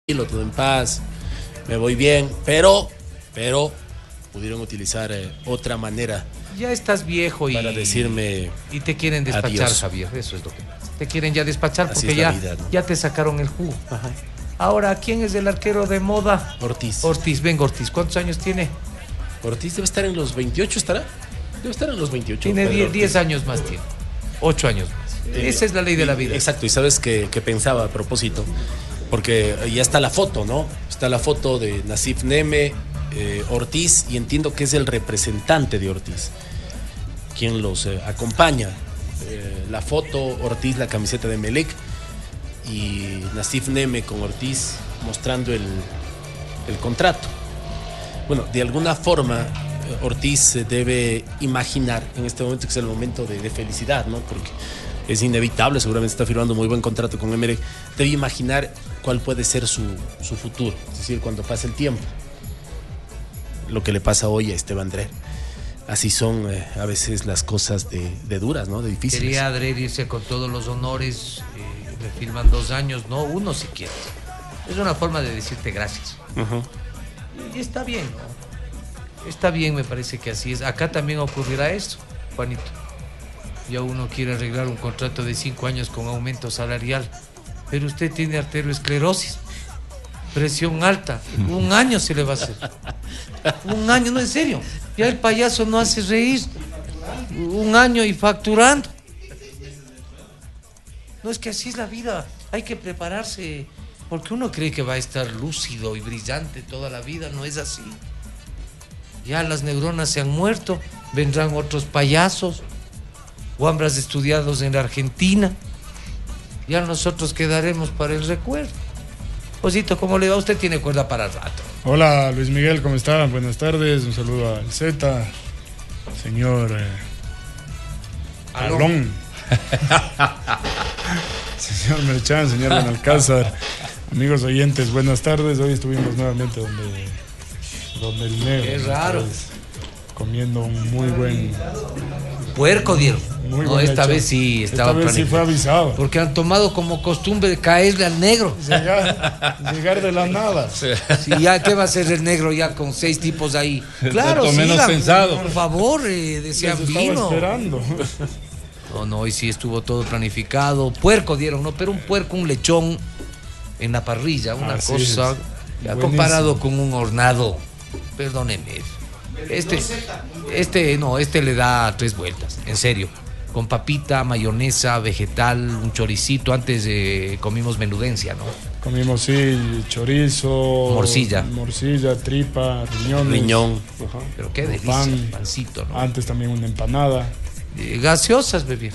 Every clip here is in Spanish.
todo en paz, me voy bien, pero pudieron utilizar otra manera. Ya estás viejo para decirme y te quieren despachar, adiós. Javier, eso es lo que pasa. Te quieren ya despachar Así porque es la vida, ¿no? ya te sacaron el jugo. Ajá. Ahora, ¿quién es el arquero de moda? Ortiz. Venga Ortiz, ¿cuántos años tiene? Ortiz debe estar en los 28, ¿estará? Debe estar en los 28. Tiene Pedro 10 Ortiz. años más tiene. 8 años más. Esa es la ley de la vida. Exacto, y sabes que pensaba a propósito, porque ya está la foto, ¿no? Está la foto de Nasif Neme, Ortiz, y entiendo que es el representante de Ortiz quien los acompaña. La foto, Ortiz, la camiseta de Melec, y Nasif Neme con Ortiz mostrando el contrato. Bueno, de alguna forma Ortiz se debe imaginar en este momento que es el momento de felicidad, ¿no? Porque es inevitable, seguramente está firmando un muy buen contrato con Emelec. Debe imaginar cuál puede ser su futuro, es decir, cuando pase el tiempo. Lo que le pasa hoy a Esteban Drer. Así son a veces las cosas de duras, ¿no? De difíciles. Quería Drer irse con todos los honores, le firman 2 años, no, 1 si quieres. Es una forma de decirte gracias. Uh-huh. Y está bien, ¿no? Está bien, me parece que así es. Acá también ocurrirá esto, Juanito. Ya uno quiere arreglar un contrato de 5 años con aumento salarial, pero usted tiene arteriosclerosis, presión alta. 1 año se le va a hacer. 1 año, no, en serio. Ya el payaso no hace reír. 1 año y facturando. No, es que así es la vida. Hay que prepararse, porque uno cree que va a estar lúcido y brillante toda la vida. No es así. Ya las neuronas se han muerto, vendrán otros payasos, guambras estudiados en la Argentina. Ya nosotros quedaremos para el recuerdo. Osito, ¿cómo le va? Usted tiene cuerda para el rato. Hola Luis Miguel, ¿cómo está? Buenas tardes, un saludo al Z, señor Alón, señor Merchan, señor Benalcázar, amigos oyentes, buenas tardes. Hoy estuvimos nuevamente donde el negro. Qué raro. Comiendo un muy buen Puerco dieron. Muy No, buen esta hecho. vez sí estaba Esta vez sí fue planificado. avisado. Porque han tomado como costumbre caerle al negro. Llegar de la nada. Sí, ya, ¿qué va a hacer el negro ya con 6 tipos ahí? Claro, Lo menos sigan, pensado. por favor, decían Les estaba vino. esperando. No, hoy sí estuvo todo planificado. Puerco dieron, ¿no? Pero un puerco, un lechón en la parrilla, una Así cosa es. ya Buenísimo. comparado con un hornado. Perdóneme. Este le da 3 vueltas, en serio. Con papita, mayonesa, vegetal, un choricito. Antes comimos menudencia, ¿no? Comimos, sí, chorizo, Morcilla, tripa, riñones. Riñón. Ajá. Pero qué delicia, Pan. pancito, ¿no? Antes también una empanada. Gaseosas, bebé.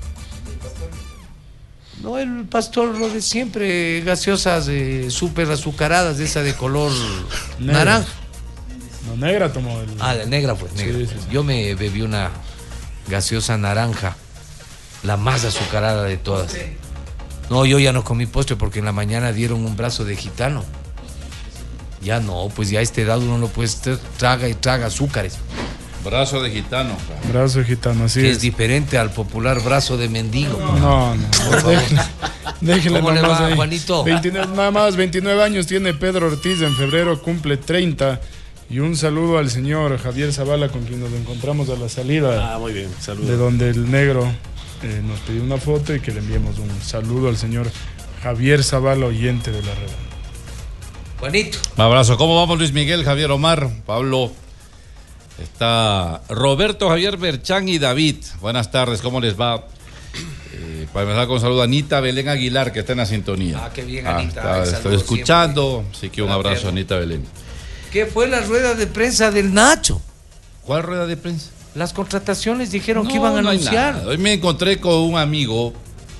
No, el pastor lo de siempre, gaseosas súper azucaradas, de esa de color Negra. naranja. No, negra tomó el. Ah, la negra pues, negra. Sí, sí, sí. Yo me bebí una gaseosa naranja, la más azucarada de todas. No, yo ya no comí postre porque en la mañana dieron un brazo de gitano. Ya no, pues ya a esta edad uno no puede estar, traga y traga azúcares. Brazo de gitano. Brazo gitano, así Que es. es diferente al popular brazo de mendigo. No. Déjele ¿Cómo le nomás va, ahí. Juanito? 29 años tiene Pedro Ortiz, en febrero cumple 30. Y un saludo al señor Javier Zavala, con quien nos encontramos a la salida Muy bien, de saludos. donde el negro nos pidió una foto, y que le enviemos un saludo al señor Javier Zavala, oyente de la red. Juanito. Un abrazo. ¿Cómo vamos, Luis Miguel, Javier Omar, Pablo? Está Roberto, Javier Berchán y David. Buenas tardes, ¿cómo les va? Para empezar con saludo a Anita Belén Aguilar, que está en la sintonía. Ah, qué bien, Anita. Estoy Saludos escuchando, siempre. así que un abrazo a Anita Belén. ¿Qué fue la rueda de prensa del Nacho? ¿Cuál rueda de prensa? Las contrataciones dijeron que No, iban a no hay anunciar. nada. Hoy me encontré con un amigo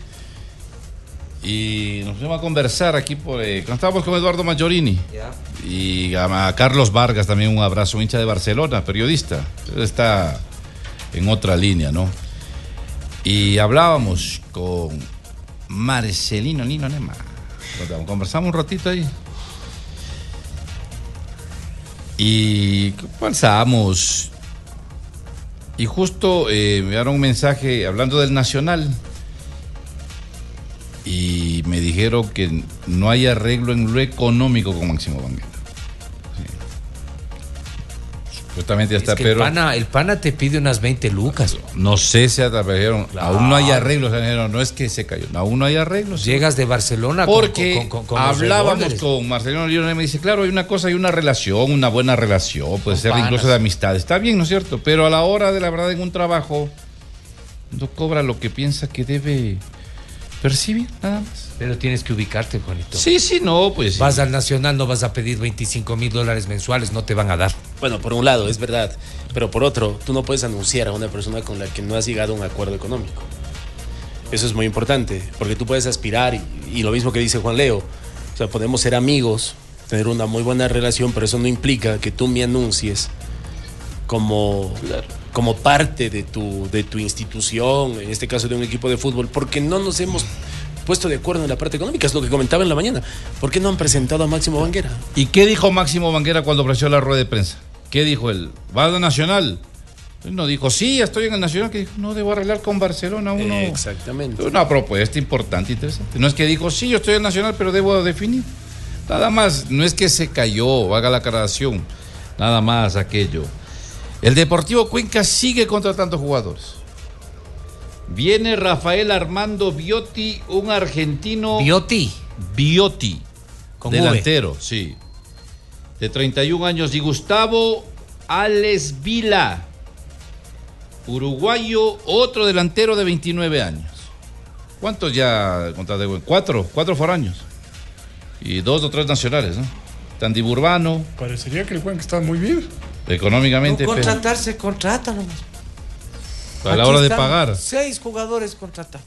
y nos fuimos a conversar aquí cuando estábamos con Eduardo Maggiorini. Ya. Y a Carlos Vargas también un abrazo, hincha de Barcelona, periodista. Él está en otra línea, ¿no? Y hablábamos con Marcelino Nino Nema. Conversamos un ratito ahí. Y conversamos. Y justo me dieron un mensaje hablando del Nacional. y me dijeron que no hay arreglo en lo económico con Máximo Banguera. Supuestamente ya está, pero el pana te pide unas 20 lucas. no sé si atravesaron. Claro. Aún no hay arreglos, no es que se cayó, aún no hay arreglos. Llegas de Barcelona porque con hablábamos con Marcelino Lino y me dice, claro, hay una cosa, hay una relación, una buena relación, puede ser incluso de amistad, está bien, ¿no es cierto? Pero a la hora de la verdad en un trabajo no cobra lo que piensa que debe percibir, nada más. Pero tienes que ubicarte, Juanito. Sí, no, pues. Vas al Nacional, no vas a pedir $25,000 mensuales, no te van a dar. Bueno, por un lado, es verdad. Pero por otro, tú no puedes anunciar a una persona con la que no has llegado a un acuerdo económico. Eso es muy importante, porque tú puedes aspirar, y lo mismo que dice Juan Leo. O sea, podemos ser amigos, tener una muy buena relación, pero eso no implica que tú me anuncies como parte de tu institución, en este caso de un equipo de fútbol, porque no nos hemos puesto de acuerdo en la parte económica, es lo que comentaba en la mañana. ¿Por qué no han presentado a Máximo Banguera? ¿Y qué dijo Máximo Banguera cuando ofreció la rueda de prensa? ¿Qué dijo él? ¿Va a la Nacional? Él no dijo, sí, estoy en el Nacional, que dijo, no, debo arreglar con Barcelona uno. Exactamente. Una propuesta importante, interesante. No es que dijo, sí, yo estoy en el Nacional, pero debo definir. Nada más, no es que se cayó, haga la aclaración, nada más aquello. El Deportivo Cuenca sigue contratando jugadores. Viene Rafael Armando Biotti, un argentino. Biotti. Con delantero, V. sí. De 31 años. Y Gustavo Ales Vila, uruguayo, otro delantero de 29 años. ¿Cuántos ya contrataron? Cuatro foráneos. Y 2 o 3 nacionales, ¿no? Tandy Burbano. Parecería que el Cuenca está muy bien. Económicamente. No contratarse, contrata nomás. A la hora de pagar. 6 jugadores contratados.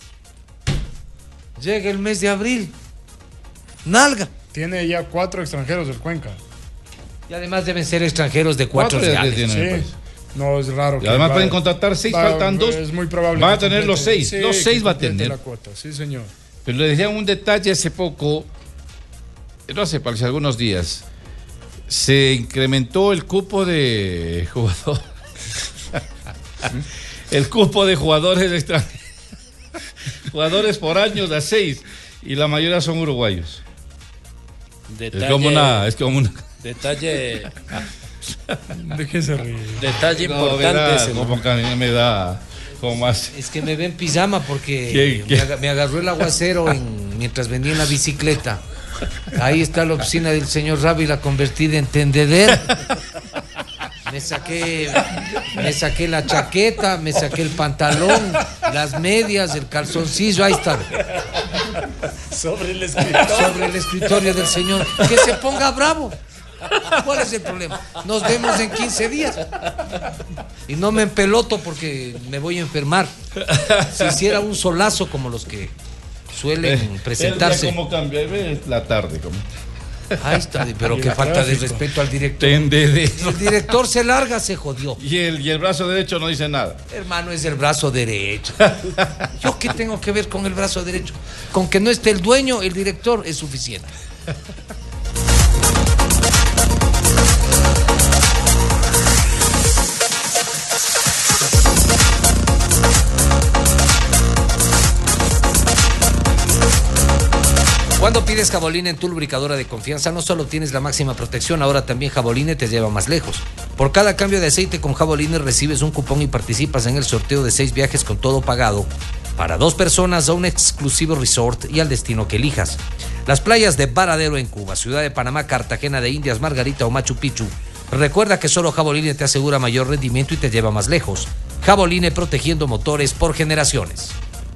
Llega el mes de abril. Nalga. Tiene ya 4 extranjeros del Cuenca. Y además deben ser extranjeros de 4 reales. Sí. No es raro. Y además pueden contratar 6, faltan 2. Es muy probable. Va a tener los 6. Sí, los 6 va a tener. La cuota. Sí, señor. Pero le decía un detalle hace poco, no hace algunos días. Se incrementó el cupo de jugadores. El cupo de jugadores extranjeros. Jugadores por años a 6. Y la mayoría son uruguayos. Detalle, es como una. Detalle. ¿De qué se ríe? Detalle importante. Como que a mí me da. Como más. Es que me ve en pijama porque me agarró el aguacero mientras venía en la bicicleta. Ahí está la oficina del señor Rávila convertida en tendedero. Me saqué la chaqueta, me saqué el pantalón, las medias, el calzoncillo, ahí está. Sobre el escritorio del señor. Que se ponga bravo. ¿Cuál es el problema? Nos vemos en 15 días. Y no me empeloto porque me voy a enfermar. Si hiciera un solazo como los que suelen presentarse. ¿Cómo cambia? La tarde, como. Ahí está, pero qué falta de respeto al director. El director se larga, se jodió. Y el brazo derecho no dice nada. Hermano, es el brazo derecho. ¿Yo qué tengo que ver con el brazo derecho? Con que no esté el dueño, el director es suficiente. Cuando pides Jaboline en tu lubricadora de confianza, no solo tienes la máxima protección, ahora también Jaboline te lleva más lejos. Por cada cambio de aceite con Jaboline recibes un cupón y participas en el sorteo de 6 viajes con todo pagado para 2 personas a un exclusivo resort y al destino que elijas. Las playas de Varadero en Cuba, Ciudad de Panamá, Cartagena de Indias, Margarita o Machu Picchu. Recuerda que solo Jaboline te asegura mayor rendimiento y te lleva más lejos. Jaboline, protegiendo motores por generaciones.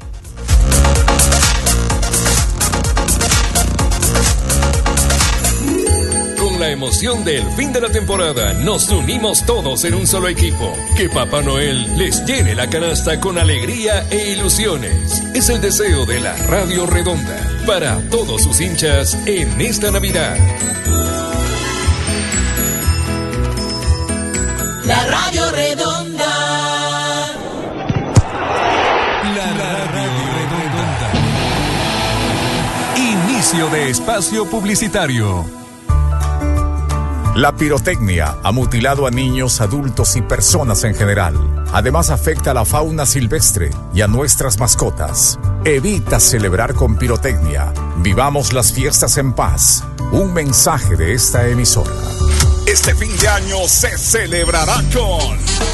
La emoción del fin de la temporada, nos unimos todos en un solo equipo. Que Papá Noel les llene la canasta con alegría e ilusiones. Es el deseo de la Radio Redonda para todos sus hinchas en esta Navidad. La Radio Redonda. La Radio Redonda. Inicio de espacio publicitario. La pirotecnia ha mutilado a niños, adultos y personas en general. Además afecta a la fauna silvestre y a nuestras mascotas. Evita celebrar con pirotecnia. Vivamos las fiestas en paz. Un mensaje de esta emisora. Este fin de año se celebrará con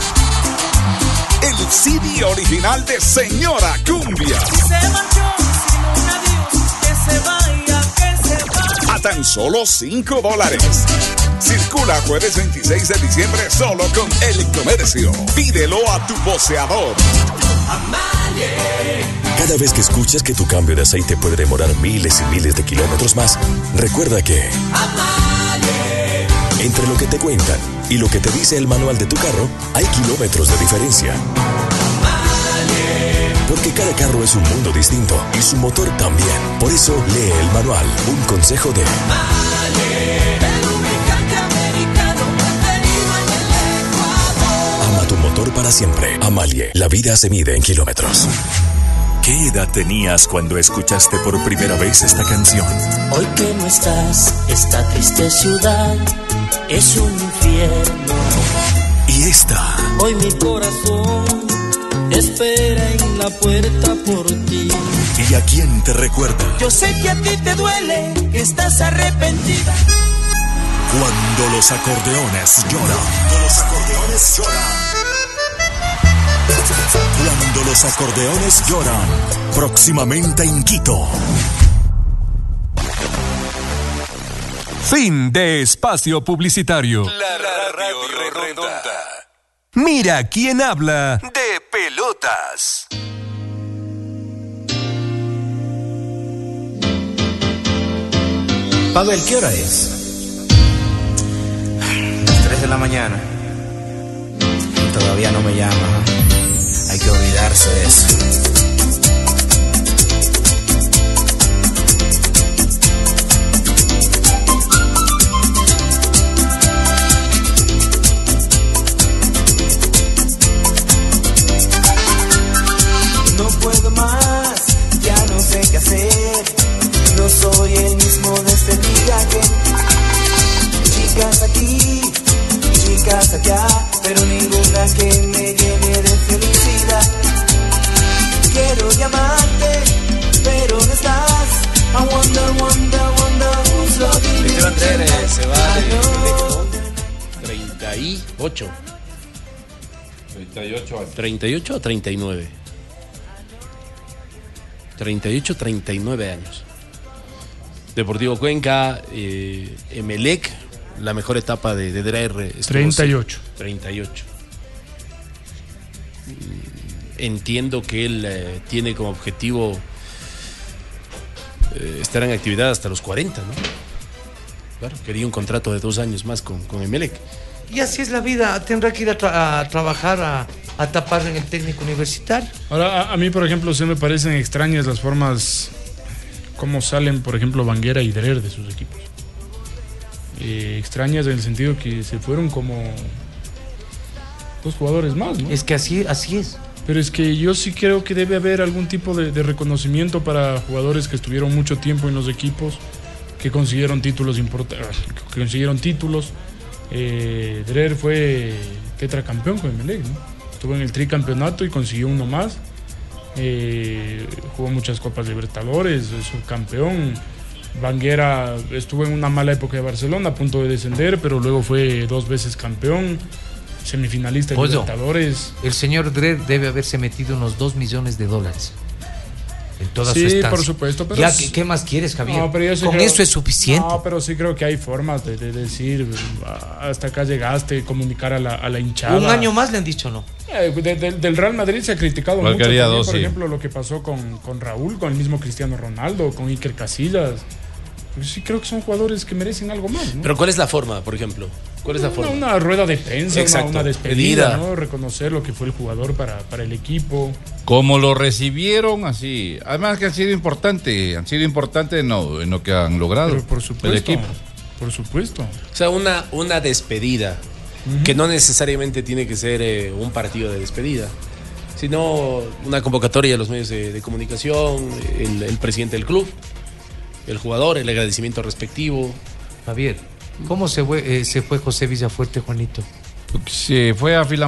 el CD original de Señora Cumbia. Se marchó sin un adiós, que se vaya, que se vaya. A tan solo $5. Circula jueves 26 de diciembre solo con El Comercio. Pídelo a tu voceador. Amalie. Cada vez que escuchas que tu cambio de aceite puede demorar miles y miles de kilómetros más, recuerda que Amalie. entre lo que te cuentan y lo que te dice el manual de tu carro, hay kilómetros de diferencia. Amalie. Porque cada carro es un mundo distinto y su motor también. Por eso lee el manual. Un consejo de Amalie. El lubricante americano preferido en el Ecuador. Ama tu motor para siempre. Amalie, la vida se mide en kilómetros. ¿Qué edad tenías cuando escuchaste por primera vez esta canción? Hoy que no estás, esta triste ciudad es un infierno. ¿Y esta? Hoy mi corazón espera en la puerta por ti. ¿Y a quién te recuerda? Yo sé que a ti te duele, que estás arrepentida. Cuando los acordeones lloran. Cuando los acordeones lloran. Cuando los acordeones lloran. Próximamente en Quito. Fin de espacio publicitario. La radio redonda. Mira quién habla de pelotas. Pavel, ¿qué hora es? 3 de la mañana. Todavía no me llama. Hay que olvidarse de eso. No puedo más, ya no sé qué hacer. No soy el mismo de este día que chicas aquí, chicas allá, pero ninguna que me llene de felicidad. Quiero llamarte, pero no estás. I wonder, wonder, wonder who's loving me. Se va de 38. 38 años. 38 o 39. 38, 39 años. Deportivo Cuenca, Emelec, la mejor etapa de Dreher. 38. 38. Entiendo que él tiene como objetivo estar en actividad hasta los 40, ¿no? Claro, quería un contrato de 2 años más con Emelec. Y así es la vida, tendrá que ir a trabajar, a tapar en el técnico universitario. Ahora, a mí, por ejemplo, se me parecen extrañas las formas como salen, por ejemplo, Banguera y Dreher de sus equipos. Extrañas en el sentido que se fueron como 2 jugadores más, ¿no? Es que así es. Pero es que yo sí creo que debe haber algún tipo de reconocimiento para jugadores que estuvieron mucho tiempo en los equipos, que consiguieron títulos Dreher fue tetracampeón con Emelec, ¿no? Estuvo en el tricampeonato y consiguió uno más. Jugó muchas Copas Libertadores, es subcampeón. Banguera estuvo en una mala época de Barcelona, a punto de descender, pero luego fue 2 veces campeón, semifinalista de Libertadores. El señor Dreher debe haberse metido unos $2 millones en toda su estancia. Sí, por supuesto. Pero ya, ¿qué más quieres, Javier? No, pero con eso es suficiente. No, pero sí creo que hay formas de decir, hasta acá llegaste, comunicar a la hinchada. 1 año más le han dicho, ¿no? Del Real Madrid se ha criticado mucho también, por ejemplo, lo que pasó con Raúl, con el mismo Cristiano Ronaldo, con Iker Casillas. Sí creo que son jugadores que merecen algo más, ¿no? Pero ¿cuál es la forma, por ejemplo? ¿Cuál es la forma? Una rueda de prensa, una despedida, ¿no? Reconocer lo que fue el jugador para el equipo. Como lo recibieron, así. Además que han sido importantes en lo que han logrado. Pero por supuesto, el equipo. Por supuesto. O sea, una despedida, que no necesariamente tiene que ser un partido de despedida, sino una convocatoria de los medios de comunicación, el presidente del club, el jugador, el agradecimiento respectivo. Javier, ¿cómo se fue José Villafuerte, Juanito? Se fue a Filambanco.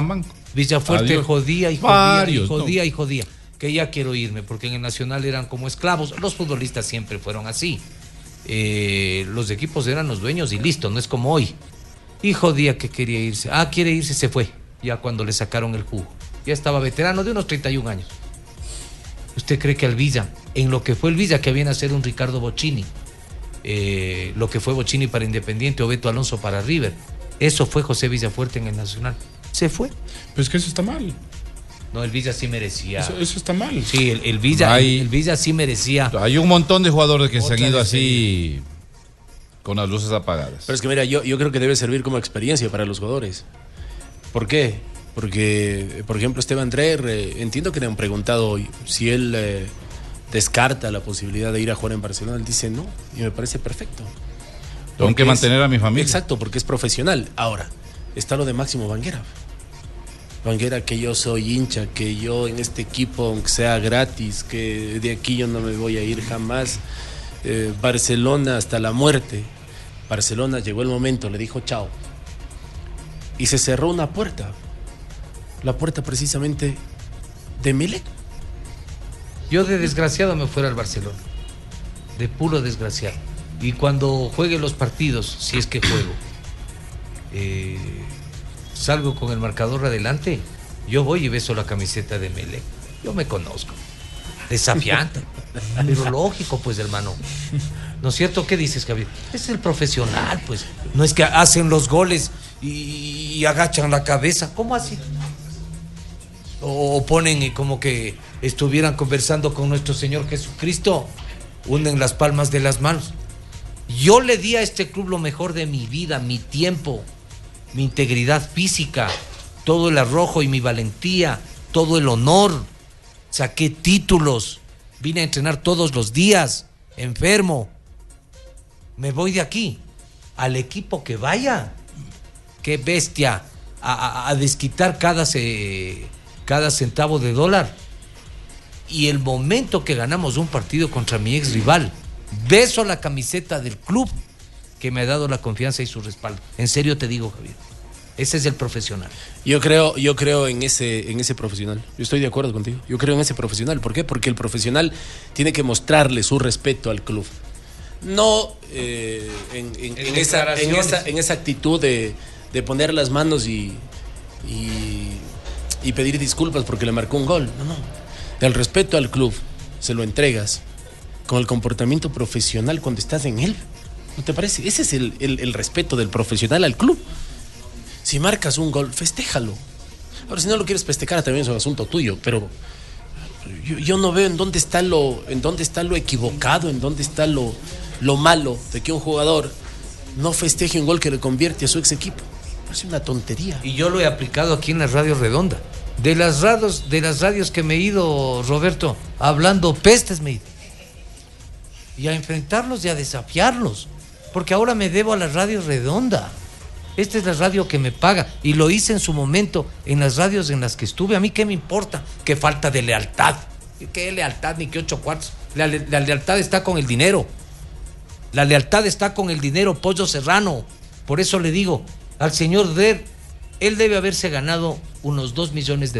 Villafuerte Adiós. jodía y jodía Varios, y jodía ¿no? y jodía. Que ya quiero irme, porque en el Nacional eran como esclavos. Los futbolistas siempre fueron así. Los equipos eran los dueños y listo, no es como hoy. Y jodía que quería irse. Quiere irse, se fue. Ya cuando le sacaron el jugo. Ya estaba veterano de unos 31 años. ¿Usted cree que al Villa, en lo que fue el Villa, que viene a ser un Ricardo Bocchini, lo que fue Bocchini para Independiente o Beto Alonso para River, eso fue José Villafuerte en el Nacional? Se fue. Pero es que eso está mal. No, el Villa sí merecía. Eso está mal. Sí, el Villa sí merecía. Hay un montón de jugadores que se han Otra ido despedida. así con las luces apagadas. Pero es que mira, yo creo que debe servir como experiencia para los jugadores. ¿Por qué? Porque, por ejemplo, Esteban Dreher, entiendo que le han preguntado si él descarta la posibilidad de ir a jugar en Barcelona. Él dice no, y me parece perfecto. Tengo que mantener a mi familia. Exacto, porque es profesional. Ahora, está lo de Máximo Banguera. Banguera, que yo soy hincha, que yo en este equipo, aunque sea gratis, que de aquí yo no me voy a ir jamás. Barcelona hasta la muerte. Barcelona llegó el momento, le dijo chao. Y se cerró una puerta. La puerta precisamente de Milek. Yo de desgraciado me fuera al Barcelona. De puro desgraciado. Y cuando juegue los partidos, si es que juego, salgo con el marcador adelante, yo voy y beso la camiseta de Melec. Yo me conozco. Desafiante. Pero lógico, pues, hermano. ¿No es cierto? ¿Qué dices, Javier? Es el profesional, pues. No es que hacen los goles y agachan la cabeza. ¿Cómo así? O ponen como que estuvieran conversando con nuestro Señor Jesucristo. Hunden las palmas de las manos. Yo le di a este club lo mejor de mi vida, mi tiempo, mi integridad física, todo el arrojo y mi valentía, todo el honor. Saqué títulos, vine a entrenar todos los días, enfermo. Me voy de aquí, al equipo que vaya. Qué bestia, a desquitar cada centavo de dólar. Y el momento que ganamos un partido contra mi ex rival, beso la camiseta del club que me ha dado la confianza y su respaldo. En serio te digo, Javier. Ese es el profesional. Yo creo en ese profesional. Yo estoy de acuerdo contigo. Yo creo en ese profesional. ¿Por qué? Porque el profesional tiene que mostrarle su respeto al club. No en esa actitud de poner las manos y pedir disculpas porque le marcó un gol. No. El respeto al club se lo entregas con el comportamiento profesional cuando estás en él. ¿No te parece? Ese es el respeto del profesional al club. Si marcas un gol, festéjalo. Ahora, si no lo quieres festejar, también es un asunto tuyo, pero yo no veo en dónde está lo equivocado, en dónde está lo malo de que un jugador no festeje un gol que le convierte a su ex equipo. Parece una tontería. Y yo lo he aplicado aquí en la Radio Redonda. De las radios que me he ido, Roberto, hablando pestes me he ido. Y a enfrentarlos y a desafiarlos. Porque ahora me debo a la Radio Redonda. Esta es la radio que me paga. Y lo hice en su momento en las radios en las que estuve. A mí qué me importa. Qué falta de lealtad. ¿Qué lealtad ni qué 8 cuartos? La lealtad está con el dinero. La lealtad está con el dinero, Pollo Serrano. Por eso le digo al señor Der, él debe haberse ganado unos $2 millones.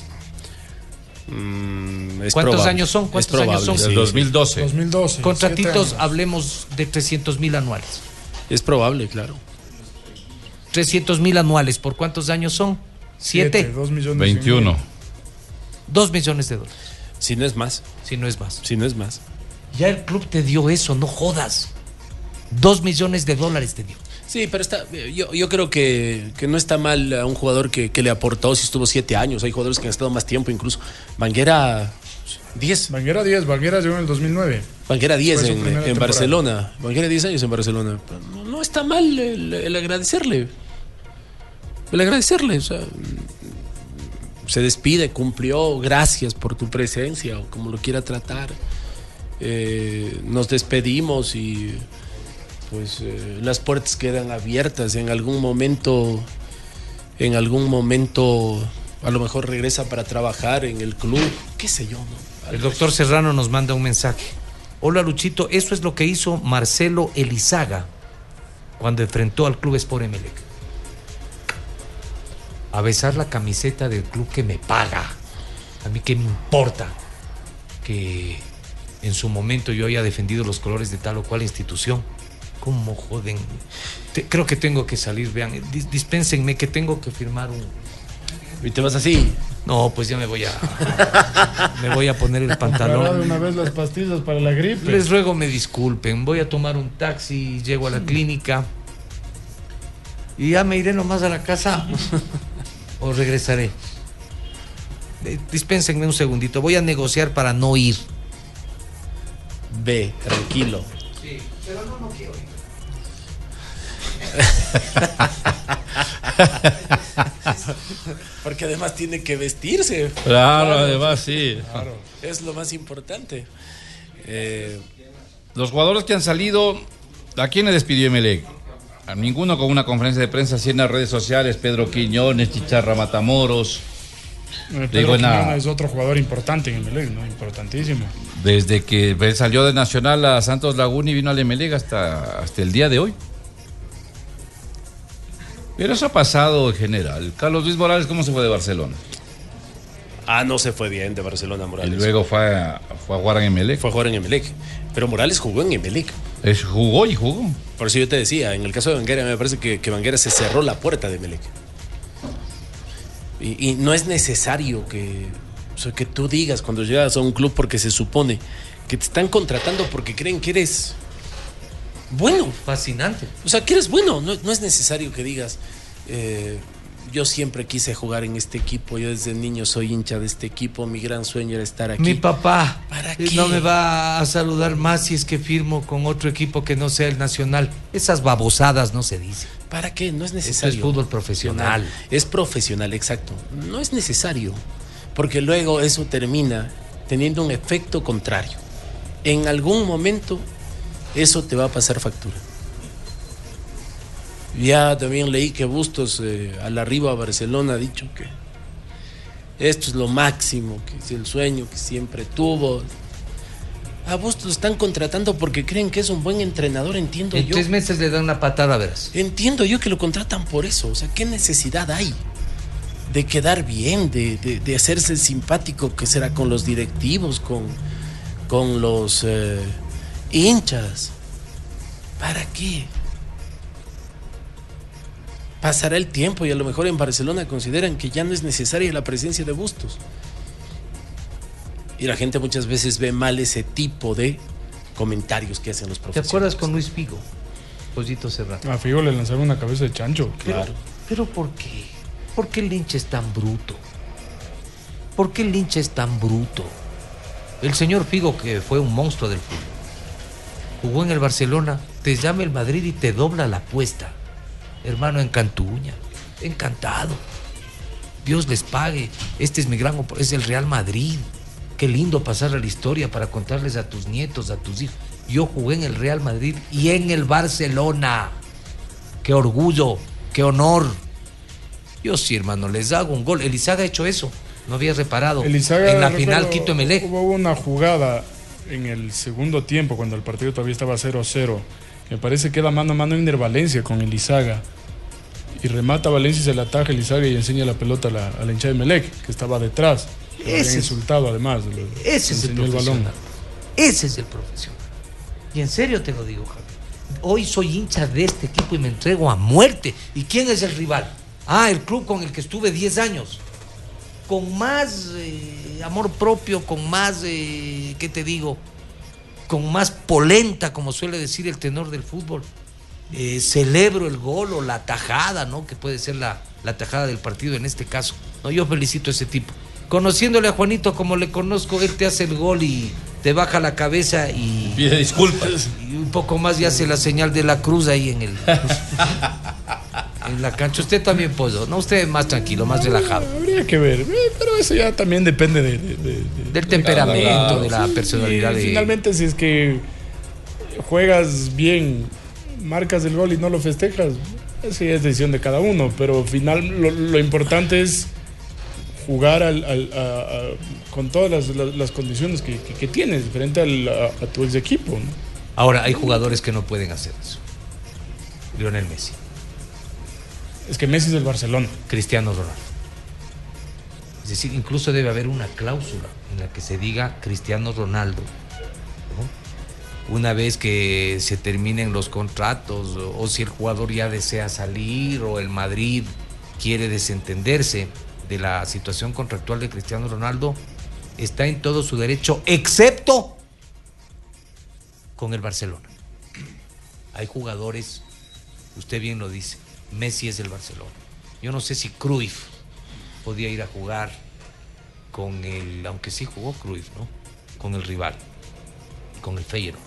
¿Cuántos años son? ¿Cuántos años son? Del 2012. 2012. Contratitos, hablemos de 300,000 anuales. Es probable, claro. 300,000 anuales, ¿por cuántos años son? 7. 2 millones. 21. $2 millones. Si no es más. Si no es más. Si no es más. Ya el club te dio eso, no jodas. $2 millones te dio. Sí, pero yo creo que no está mal a un jugador que le aportó si estuvo 7 años. Hay jugadores que han estado más tiempo incluso. Banguera 10. Banguera llegó en el 2009. Banguera 10 en Barcelona. Banguera 10 años en Barcelona. No está mal el agradecerle. El agradecerle. O sea, se despide, cumplió, gracias por tu presencia, o como lo quiera tratar. Nos despedimos y pues las puertas quedan abiertas. En algún momento a lo mejor regresa para trabajar en el club, qué sé yo, ¿no? El doctor Serrano nos manda un mensaje. Hola Luchito, eso es lo que hizo Marcelo Elizaga cuando enfrentó al Club Sport Emelec. a besar la camiseta del club que me paga. A mí qué me importa que en su momento yo haya defendido los colores de tal o cual institución. ¿Cómo joden? Creo que tengo que salir, vean, dispénsenme que tengo que firmar un... ¿Y te vas así? No, pues ya me voy a poner el pantalón. De una vez las pastillas para la gripe. Les ruego me disculpen, voy a tomar un taxi, llego a la clínica y ya me iré nomás a la casa o regresaré. Dispénsenme un segundito, voy a negociar para no ir. Ve, tranquilo. Sí, pero no quiero ir. Porque además tiene que vestirse. Claro, además sí. Claro. Es lo más importante. Los jugadores que han salido, ¿a quiénes despidió Emelec? A ninguno con una conferencia de prensa así en las redes sociales. Pedro Quiñones, Chicharra Matamoros. Pedro Quiñones es otro jugador importante en Emelec, ¿no? Importantísimo. Desde que salió de Nacional a Santos Laguna y vino al Emelec hasta el día de hoy. Pero eso ha pasado en general. Carlos Luis Morales, ¿cómo se fue de Barcelona? No se fue bien de Barcelona, Morales. Y luego fue a jugar en Emelec. Fue a jugar en Emelec. Pero Morales jugó en Emelec. Jugó y jugó. Por eso yo te decía, en el caso de Banguera, me parece que Banguera se cerró la puerta de Emelec. Y no es necesario que tú digas cuando llegas a un club, porque se supone que te están contratando porque creen que eres bueno. Fascinante. O sea, que eres bueno. No es necesario que digas, yo siempre quise jugar en este equipo, yo desde niño soy hincha de este equipo, mi gran sueño era estar aquí. Mi papá ¿Para qué? No me va a saludar más si es que firmo con otro equipo que no sea el Nacional. Esas babosadas no se dicen. ¿Para qué? No es necesario. Esto es fútbol profesional. Es profesional, exacto. No es necesario, porque luego eso termina teniendo un efecto contrario. En algún momento eso te va a pasar factura. Ya también leí que Bustos al arribo a Barcelona ha dicho que esto es lo máximo, que es el sueño que siempre tuvo. A Bustos están contratando porque creen que es un buen entrenador, entiendo yo. En 3 meses le dan una patada, verás. Entiendo yo que lo contratan por eso. O sea, ¿qué necesidad hay de quedar bien, de hacerse simpático, que será con los directivos, con los hinchas? ¿Para qué? Pasará el tiempo y a lo mejor en Barcelona consideran que ya no es necesaria la presencia de Bustos. Y la gente muchas veces ve mal ese tipo de comentarios que hacen los ¿Te profesionales. acuerdas con Luis Figo? Pollito Serrano. A Figo le lanzaron una cabeza de chancho. Claro. ¿Pero por qué? ¿Por qué el hincha es tan bruto? ¿Por qué el hincha es tan bruto? El señor Figo, que fue un monstruo del fútbol, jugó en el Barcelona, te llama el Madrid y te dobla la apuesta. Hermano, en Cantuña, encantado. Dios les pague. Este es mi gran es el Real Madrid. Qué lindo pasar a la historia para contarles a tus nietos, a tus hijos. Yo jugué en el Real Madrid y en el Barcelona. Qué orgullo, qué honor. Yo sí, hermano, les hago un gol. Elizaga ha hecho eso. No había reparado. Elizaga, en la final Quito Emelec. Hubo una jugada en el segundo tiempo, cuando el partido todavía estaba 0-0. Me parece que da mano a mano Ender Valencia con Elizaga. Y remata Valencia y se la ataja Elizaga y enseña la pelota a la hincha de Emelec, que estaba detrás. Lo habían insultado además. Ese es el profesional. Ese es el profesional. Y en serio te lo digo, Javier. Hoy soy hincha de este equipo y me entrego a muerte. ¿Y quién es el rival? El club con el que estuve 10 años. Con más amor propio, con más, ¿qué te digo? Con más polenta, como suele decir el tenor del fútbol. Celebro el gol o la tajada, ¿no? Que puede ser la tajada del partido en este caso. No, yo felicito a ese tipo. Conociéndole a Juanito como le conozco, él te hace el gol y te baja la cabeza y pide disculpas. Y un poco más y hace la señal de la cruz ahí en la cancha. Usted también, Pollo, ¿no? Usted es más tranquilo, más relajado. Habría que ver, pero eso ya también depende del temperamento, de la personalidad. Finalmente, si es que juegas bien, marcas el gol y no lo festejas, eso ya es decisión de cada uno, pero lo importante es jugar con todas las condiciones que tienes frente a tu ex equipo, ¿no? Ahora, hay jugadores que no pueden hacer eso. Lionel Messi. Es que Messi es del Barcelona. Cristiano Ronaldo. Es decir, incluso debe haber una cláusula en la que se diga Cristiano Ronaldo, ¿no? Una vez que se terminen los contratos, o si el jugador ya desea salir, o el Madrid quiere desentenderse de la situación contractual de Cristiano Ronaldo, está en todo su derecho, excepto con el Barcelona. Hay jugadores, usted bien lo dice, Messi es del Barcelona. Yo no sé si Cruyff podía ir a jugar con el, aunque sí jugó Cruyff, ¿no? Con el rival, con el Feyenoord.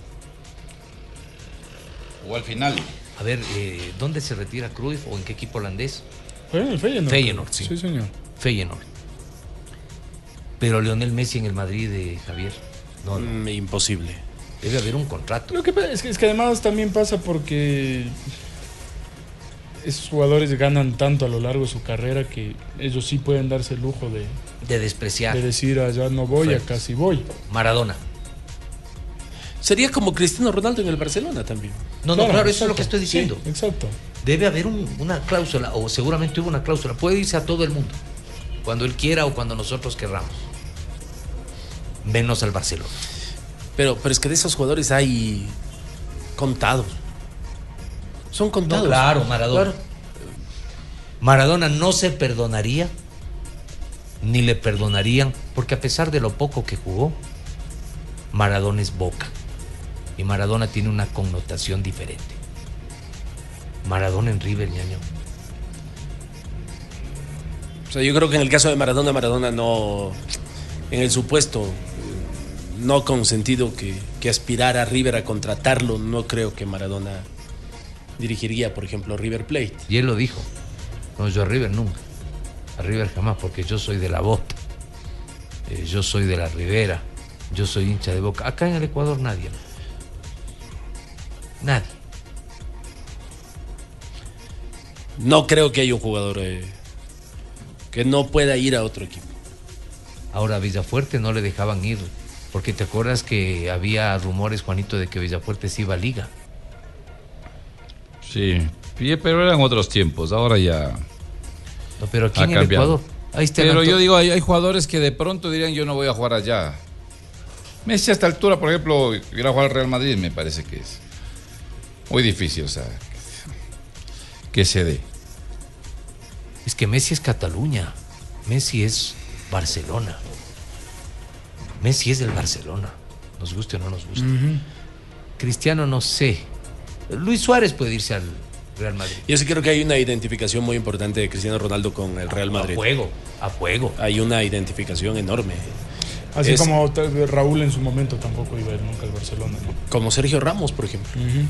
O al final. A ver, ¿dónde se retira Cruyff o en qué equipo holandés? En el Feyenoord. Feyenoord, sí. Sí, señor. Feyenoord. Pero Lionel Messi en el Madrid, Javier, no. Imposible. Debe haber un contrato. Lo que pasa es que además también pasa porque esos jugadores ganan tanto a lo largo de su carrera que ellos sí pueden darse el lujo de despreciar. De decir, allá no voy, Perfecto. acá sí voy. Maradona. Sería como Cristiano Ronaldo en el Barcelona también. No, claro, eso es lo que estoy diciendo. Sí, exacto. Debe haber una cláusula, o seguramente hubo una cláusula. Puede irse a todo el mundo, cuando él quiera o cuando nosotros querramos. Menos al Barcelona. Pero es que de esos jugadores hay contados. Son contados. No, claro, Maradona. Claro. Maradona no se perdonaría, ni le perdonarían, porque a pesar de lo poco que jugó, Maradona es Boca. Y Maradona tiene una connotación diferente. Maradona en River, ñaño. O sea, yo creo que en el caso de Maradona no, en el supuesto no consentido que aspirara a River a contratarlo, no creo que Maradona dirigiría, por ejemplo, River Plate. Y él lo dijo. No, yo a River nunca. A River jamás, porque yo soy de la Bota. Yo soy de la Ribera. Yo soy hincha de Boca. Acá en el Ecuador nadie. Nadie. No creo que haya un jugador que no pueda ir a otro equipo. Ahora a Villafuerte no le dejaban ir, porque te acuerdas que había rumores, Juanito, de que Villafuerte se iba a Liga. Sí, pero eran otros tiempos, ahora ya. No, pero aquí en el Ecuador. Ahí está. Pero yo digo, hay jugadores que de pronto dirían, yo no voy a jugar allá. Messi a esta altura, por ejemplo, ir a jugar al Real Madrid me parece que es muy difícil, o sea, que se dé. Es que Messi es Cataluña, Messi es Barcelona, Messi es del Barcelona, nos guste o no nos guste. Cristiano no sé, Luis Suárez puede irse al Real Madrid. Yo sí creo que hay una identificación muy importante de Cristiano Ronaldo con el Real Madrid. A fuego. Hay una identificación enorme. Así como Raúl en su momento tampoco iba a ir nunca al Barcelona, ¿no? Como Sergio Ramos, por ejemplo.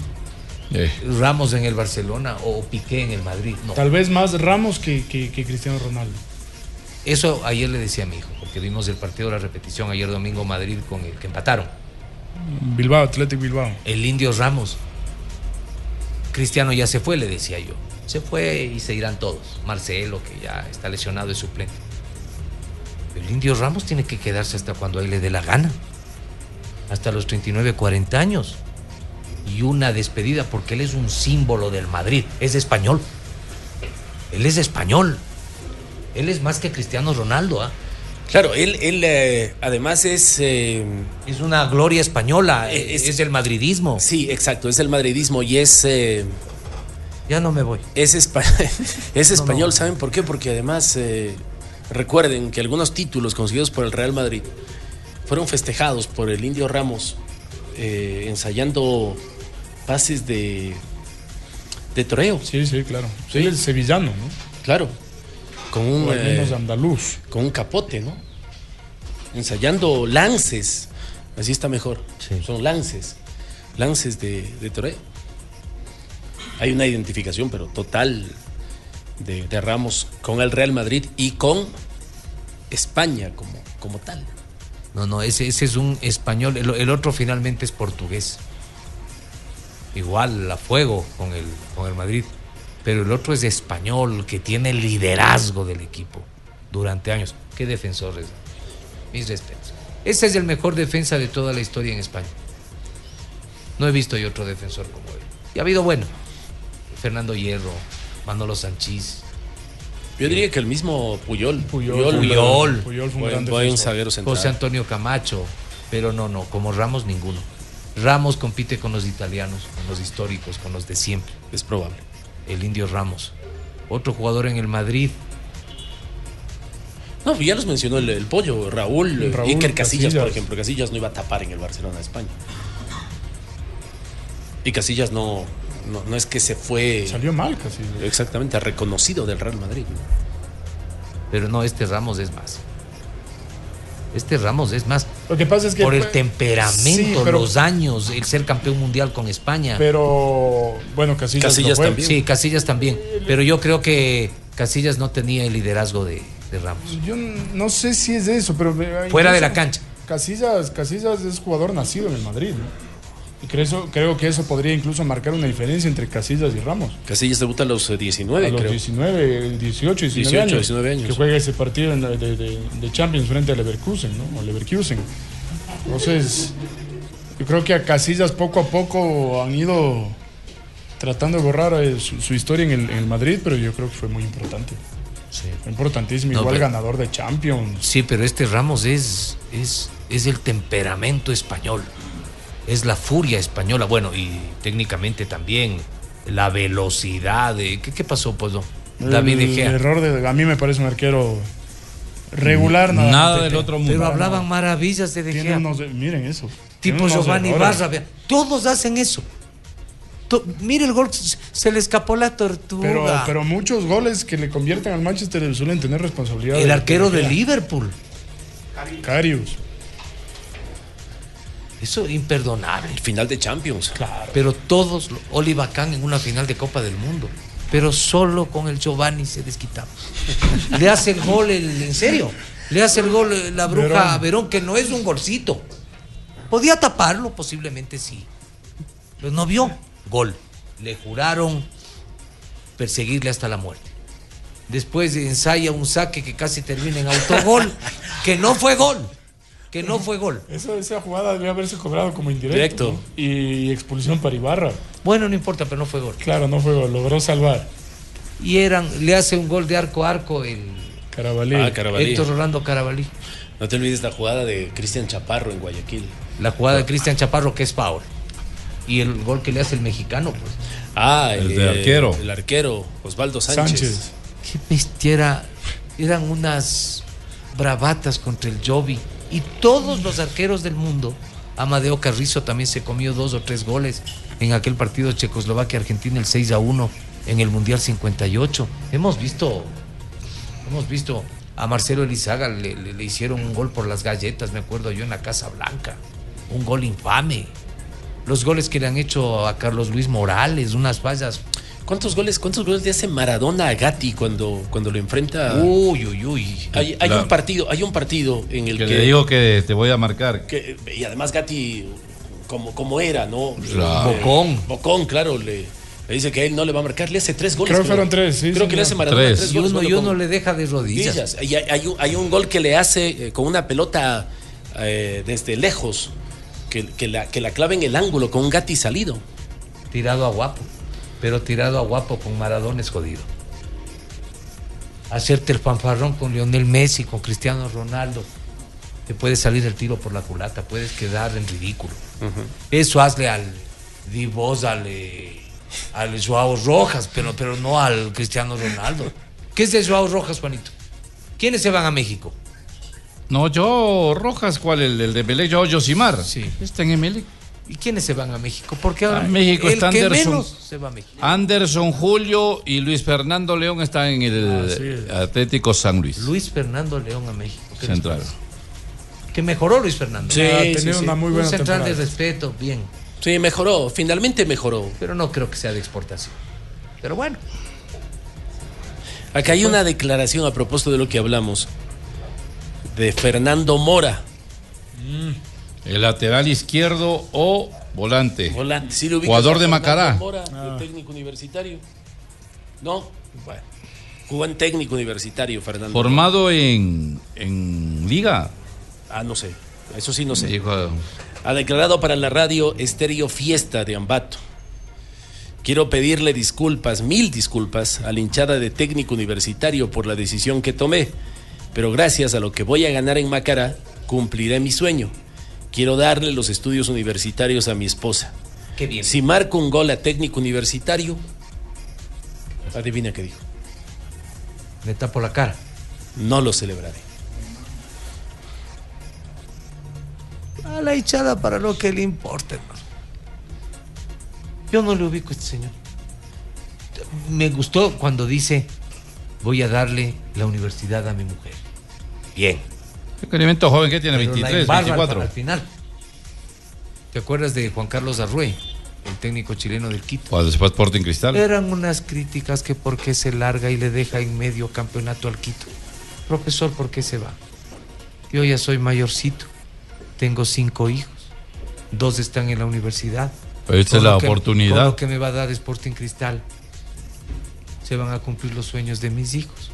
Ramos en el Barcelona o Piqué en el Madrid. No. Tal vez más Ramos que Cristiano Ronaldo. Eso ayer le decía a mi hijo, porque vimos el partido de la repetición ayer domingo Madrid con el que empataron. Bilbao, Athletic Bilbao. El Indio Ramos. Cristiano ya se fue, le decía yo. Se fue y se irán todos. Marcelo, que ya está lesionado, es suplente. El Indio Ramos tiene que quedarse hasta cuando a él le dé la gana. Hasta los 39, 40 años. Y una despedida, porque él es un símbolo del Madrid. Es español. Él es español. Él es más que Cristiano Ronaldo, ¿ah? Claro, él además es una gloria española, es el madridismo. Sí, exacto, es el madridismo y es... ya no me voy. Es español, ¿saben por qué? Porque además recuerden que algunos títulos conseguidos por el Real Madrid fueron festejados por el Indio Ramos ensayando pases de toreo. Sí, claro. Sí. Él es sevillano, ¿no? Claro. Con un menos andaluz. Con un capote, ¿no? Ensayando lances. Así está mejor. Sí. Son lances de toreo. Hay una identificación, pero total, de Ramos con el Real Madrid y con España como tal. No, ese es un español. El otro finalmente es portugués. Igual a fuego con el Madrid. Pero el otro es español, que tiene el liderazgo del equipo durante años. Qué defensor es. Mis respetos. Ese es el mejor defensa de toda la historia en España. No he visto yo otro defensor como él. Y ha habido bueno. Fernando Hierro, Manolo Sanchís. Yo diría que el mismo Puyol. Puyol fue un gran buen zaguero central. José Antonio Camacho. Pero no, como Ramos ninguno. Ramos compite con los italianos, con los históricos, con los de siempre. Es probable. El Indio Ramos. Otro jugador en el Madrid. No, ya los mencionó el Pollo, Raúl, Iker Casillas, por ejemplo. Casillas no iba a tapar en el Barcelona de España. Y Casillas no es que se fue. Salió mal Casillas. Exactamente, reconocido del Real Madrid. Pero no, este Ramos es más. Lo que pasa es que por el temperamento, los años, el ser campeón mundial con España. Pero bueno, Casillas también. Sí, Casillas también. Pero yo creo que Casillas no tenía el liderazgo de Ramos. Yo no sé si es eso, pero fuera de la cancha. Casillas es jugador nacido en el Madrid, ¿no? Y creo que eso podría incluso marcar una diferencia entre Casillas y Ramos. Casillas debuta a los 19, a los creo. 19 años. Que juega ese partido de Champions frente a Leverkusen, ¿no? O Leverkusen. Entonces, yo creo que a Casillas poco a poco han ido tratando de borrar su historia en el Madrid, pero yo creo que fue muy importante. Sí. Fue importantísimo, igual ganador de Champions. Sí, pero este Ramos es el temperamento español. Es la furia española, bueno, y técnicamente también la velocidad. ¿Qué pasó, pues, no? David De Gea. El error a mí me parece un arquero regular. Nada del otro mundo. Pero hablaban maravillas de De Gea. Miren eso. Tipo Giovanni Barra. Todos hacen eso. Mire el gol, se le escapó la tortuga. Pero muchos goles que le convierten al Manchester suelen tener responsabilidad. El arquero de Liverpool. Karius. Eso es imperdonable. El final de Champions. Claro. Pero todos, Oliver Kahn en una final de Copa del Mundo. Pero solo con el Giovanni se desquitaba. Le hace el gol, en serio. Le hace el gol la bruja Verón, que no es un golcito. Podía taparlo, posiblemente sí. Pero no vio. Gol. Le juraron perseguirle hasta la muerte. Después ensaya un saque que casi termina en autogol, que no fue gol. Esa jugada debe haberse cobrado como indirecto. ¿No? Y expulsión para Ibarra. Bueno, no importa, pero no fue gol. Claro, no fue gol, logró salvar. Y le hace un gol de arco a arco el Carabalí. Héctor Rolando Carabalí. No te olvides la jugada de Cristian Chaparro en Guayaquil. La jugada de Cristian Chaparro, que es foul. Y el gol que le hace el mexicano, pues. El de arquero. El arquero, Osvaldo Sánchez. Qué bestia eran unas bravatas contra el Jovi. Y todos los arqueros del mundo, Amadeo Carrizo también se comió 2 o 3 goles en aquel partido de Checoslovaquia-Argentina, el 6-1 en el Mundial 58. Hemos visto a Marcelo Elizaga, le hicieron un gol por las galletas, me acuerdo yo, en la Casa Blanca. Un gol infame. Los goles que le han hecho a Carlos Luis Morales, unas fallas. ¿Cuántos goles le hace Maradona a Gatti cuando lo enfrenta? Uy. Hay un partido en el que le digo que te voy a marcar. Y además Gatti, como era, ¿no? Bocón, claro, le dice que a él no le va a marcar, le hace 3 goles. Creo que fueron 3, sí. Creo que le hace Maradona 3 goles. Y uno le deja de rodillas. Y hay un gol que le hace con una pelota desde lejos, que la clava en el ángulo con un Gatti salido. Tirado a guapo. Pero tirado a guapo con Maradona es jodido. Hacerte el fanfarrón con Lionel Messi, con Cristiano Ronaldo, te puede salir el tiro por la culata, puedes quedar en ridículo. Eso hazle al Divos, al Joao Rojas, pero no al Cristiano Ronaldo. ¿Qué es de Joao Rojas, Juanito? ¿Quiénes se van a México? No, yo Rojas, ¿cuál? El de Melec, yo Josimar. Sí. Está en Melec. ¿Y quiénes se van a México? Porque ahora México está Anderson, se va a México. Anderson Julio y Luis Fernando León están en el Atlético San Luis. Luis Fernando León a México. Central. Que mejoró Luis Fernando. Sí, tenía una muy buena un central temporada. de respeto, bien. Sí, mejoró, finalmente mejoró. Pero no creo que sea de exportación. Pero bueno. Acá hay una declaración a propósito de lo que hablamos de Fernando Mora. El lateral izquierdo o volante. ¿Sí lo ubicas? Jugador de Macará. Mora, de técnico universitario. No, bueno. Jugó en técnico universitario, Fernando. Formado en Liga. No sé. Eso sí no sé. Dijo, ha declarado para la radio Estéreo Fiesta de Ambato. Quiero pedirle disculpas, 1000 disculpas, a la hinchada de Técnico Universitario por la decisión que tomé, pero gracias a lo que voy a ganar en Macará, cumpliré mi sueño. Quiero darle los estudios universitarios a mi esposa. Qué bien. Si marco un gol a Técnico Universitario, adivina qué dijo. Me tapo la cara. No lo celebraré. A la hinchada para lo que le importa, hermano. Yo no le ubico a este señor. Me gustó cuando dice, voy a darle la universidad a mi mujer. Bien. Experimento joven que tiene, Pero 23, la embarra 24. al final. ¿Te acuerdas de Juan Carlos Arrué, el técnico chileno del Quito? O después Sporting Cristal. Eran unas críticas que por qué se larga y le deja en medio campeonato al Quito. Profesor, ¿por qué se va? Yo ya soy mayorcito. Tengo 5 hijos. 2 están en la universidad. Pero esta es la oportunidad. Con lo que me va a dar Sporting Cristal, se van a cumplir los sueños de mis hijos.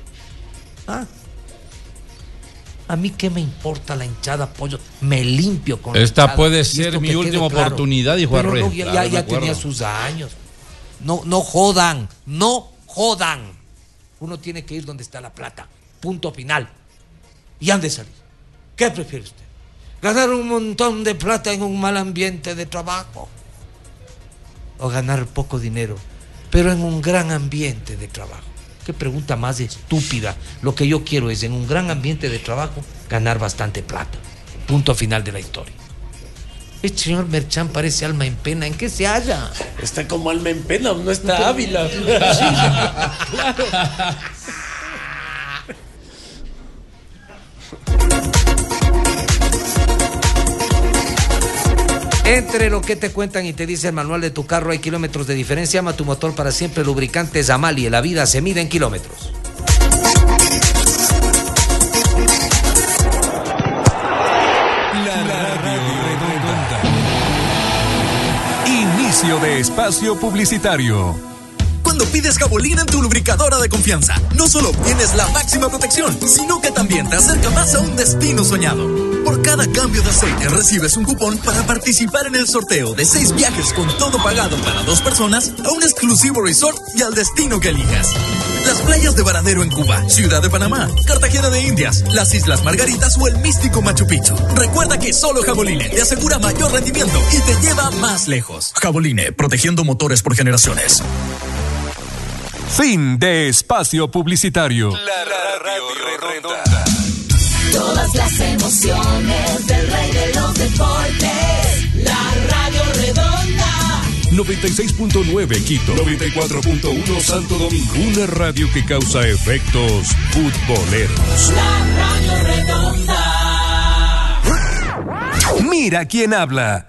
A mí qué me importa la hinchada, pollo. Me limpio con Esta la hinchada. puede Y ser esto mi que última quede claro. oportunidad, dijo Pero Arrué. no, ya Claro, de tenía acuerdo. sus años. No jodan, no jodan. Uno tiene que ir donde está la plata. Punto final. Y han de salir. ¿Qué prefiere usted? ¿Ganar un montón de plata en un mal ambiente de trabajo? ¿O ganar poco dinero, pero en un gran ambiente de trabajo? Qué pregunta más estúpida. Lo que yo quiero es, en un gran ambiente de trabajo, ganar bastante plata. Punto final de la historia. Este señor Merchán parece alma en pena. ¿En qué se halla? Está como alma en pena, no está Ávila. Claro. Entre lo que te cuentan y te dice el manual de tu carro, hay kilómetros de diferencia. Ama tu motor para siempre. Lubricantes Amalie. La vida se mide en kilómetros. La radio redonda. Inicio de espacio publicitario. Cuando pides Jabolina en tu lubricadora de confianza, no solo obtienes la máxima protección, sino que también te acerca más a un destino soñado. Por cada cambio de aceite recibes un cupón para participar en el sorteo de 6 viajes con todo pagado para 2 personas a un exclusivo resort y al destino que elijas. Las playas de Varadero en Cuba, Ciudad de Panamá, Cartagena de Indias, las Islas Margaritas o el místico Machu Picchu. Recuerda que solo Jaboline te asegura mayor rendimiento y te lleva más lejos. Jaboline, protegiendo motores por generaciones. Fin de espacio publicitario. La radio redonda. Todas las emociones del rey de los deportes. La radio redonda. 96.9 Quito, 94.1 Santo Domingo. Una radio que causa efectos futboleros. La radio redonda. Mira quién habla.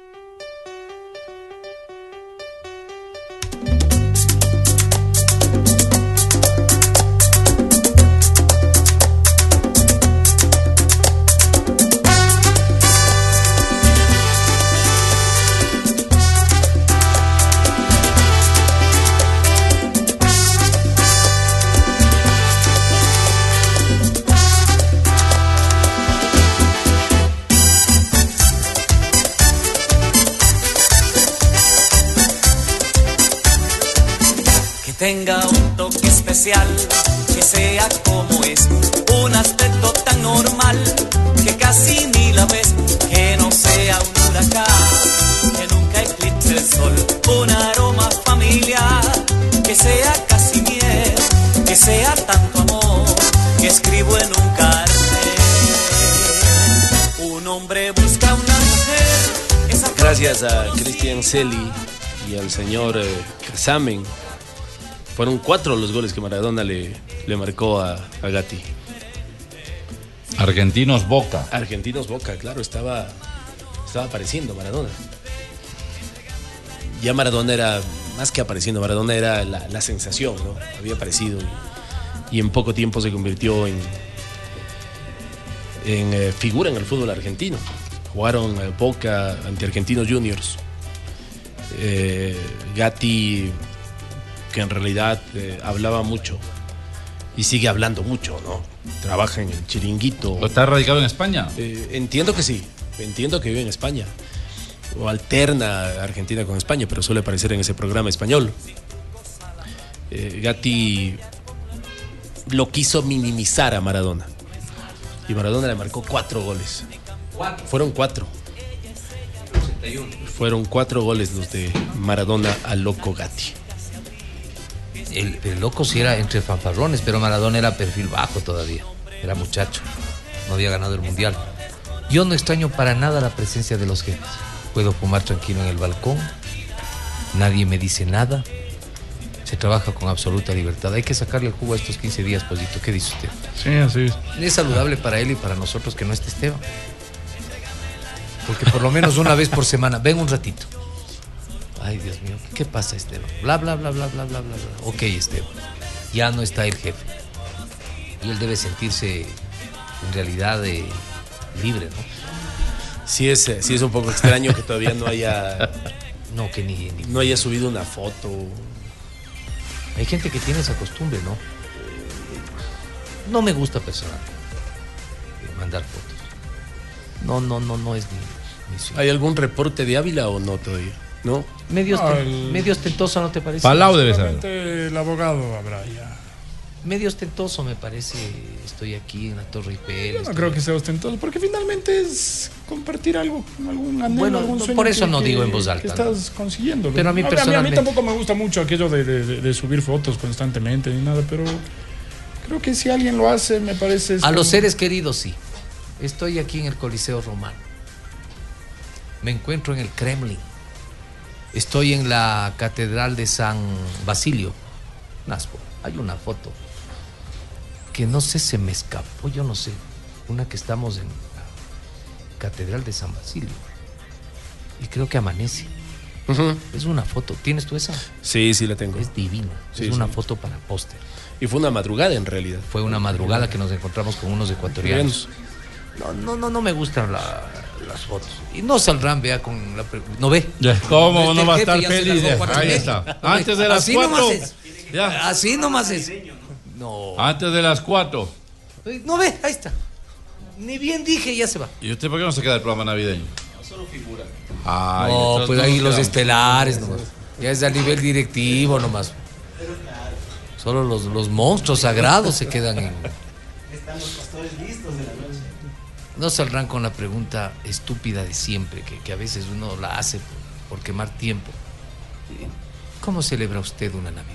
Tenga un toque especial, que sea como es, un aspecto tan normal, que casi ni la ves, que no sea un huracán, que nunca eclipse el sol, un aroma familiar, que sea casi miel, que sea tanto amor, que escribo en un cartel. Un hombre busca una mujer. Gracias a Cristian Celi y al señor Casamen. Fueron 4 los goles que Maradona le marcó a Gatti. Argentinos Boca. Argentinos Boca, claro, estaba apareciendo Maradona. Ya Maradona era, más que apareciendo, Maradona era la sensación, ¿no? Había aparecido y en poco tiempo se convirtió en figura en el fútbol argentino. Jugaron Boca ante Argentinos Juniors. Gatti, que en realidad hablaba mucho y sigue hablando mucho, ¿no? Trabaja en el Chiringuito. ¿Está radicado en España? Entiendo que sí, entiendo que vive en España. o alterna Argentina con España, pero suele aparecer en ese programa español. Gatti lo quiso minimizar a Maradona y Maradona le marcó 4 goles. Fueron 4. 61. Fueron 4 goles los de Maradona al loco Gatti. El loco sí era entre fanfarrones, pero Maradona era perfil bajo todavía. Era muchacho, no había ganado el mundial. Yo no extraño para nada la presencia de los jefes. Puedo fumar tranquilo en el balcón, nadie me dice nada. Se trabaja con absoluta libertad. Hay que sacarle el jugo a estos 15 días, Pollito. ¿Qué dice usted? Sí, así es. Es saludable para él y para nosotros que no esté Esteban. Porque por lo menos una vez por semana, ven un ratito. Ay, Dios mío, ¿qué pasa, Esteban? Bla, bla, bla, bla, bla, bla, bla. Ok, Esteban, ya no está el jefe. Y él debe sentirse, en realidad, libre, ¿no? Sí es un poco extraño que todavía no haya... No, que no haya subido una foto. Hay gente que tiene esa costumbre, ¿no? No me gusta personalmente mandar fotos. No es mi sueño. ¿Hay algún reporte de Ávila o no todavía? ¿No? Medio ostentoso, ¿no te parece? Palau debe saber. El abogado habrá ya. Medio ostentoso me parece. Estoy aquí en la Torre Eiffel. Yo no creo que sea ostentoso, porque finalmente es compartir algo, algún anhelo, bueno, algún sueño. Por eso no digo en voz alta. Que estás consiguiendo. Pero a mí personalmente... a mí tampoco me gusta mucho aquello de subir fotos constantemente ni nada, pero creo que si alguien lo hace, me parece... A los seres queridos, sí. Estoy aquí en el Coliseo Romano. Me encuentro en el Kremlin. Estoy en la Catedral de San Basilio. Naspo. Hay una foto que no sé, se me escapó, yo no sé. Una que estamos en la Catedral de San Basilio. Y creo que amanece. Es una foto. ¿Tienes tú esa? Sí, la tengo. Es divina. Sí, es una foto para póster. Y fue una madrugada en realidad. Fue una madrugada que nos encontramos con unos ecuatorianos. No me gustan las fotos. Y no saldrán, vea, con la... ¿No ve? ¿Cómo no va a estar feliz? Ahí está. Antes de las 4. Así nomás es. No. Antes de las 4. No ve, ahí está. Ni bien dije, ya se va. ¿Y usted por qué no se queda del programa navideño? Solo figura. Ay, no, pues ahí los estelares nomás. Ya es a nivel directivo nomás. Solo los monstruos sagrados se quedan en... Están los pastores listos de la noche. No saldrán con la pregunta estúpida de siempre, que a veces uno la hace por quemar tiempo. ¿Cómo celebra usted una Navidad?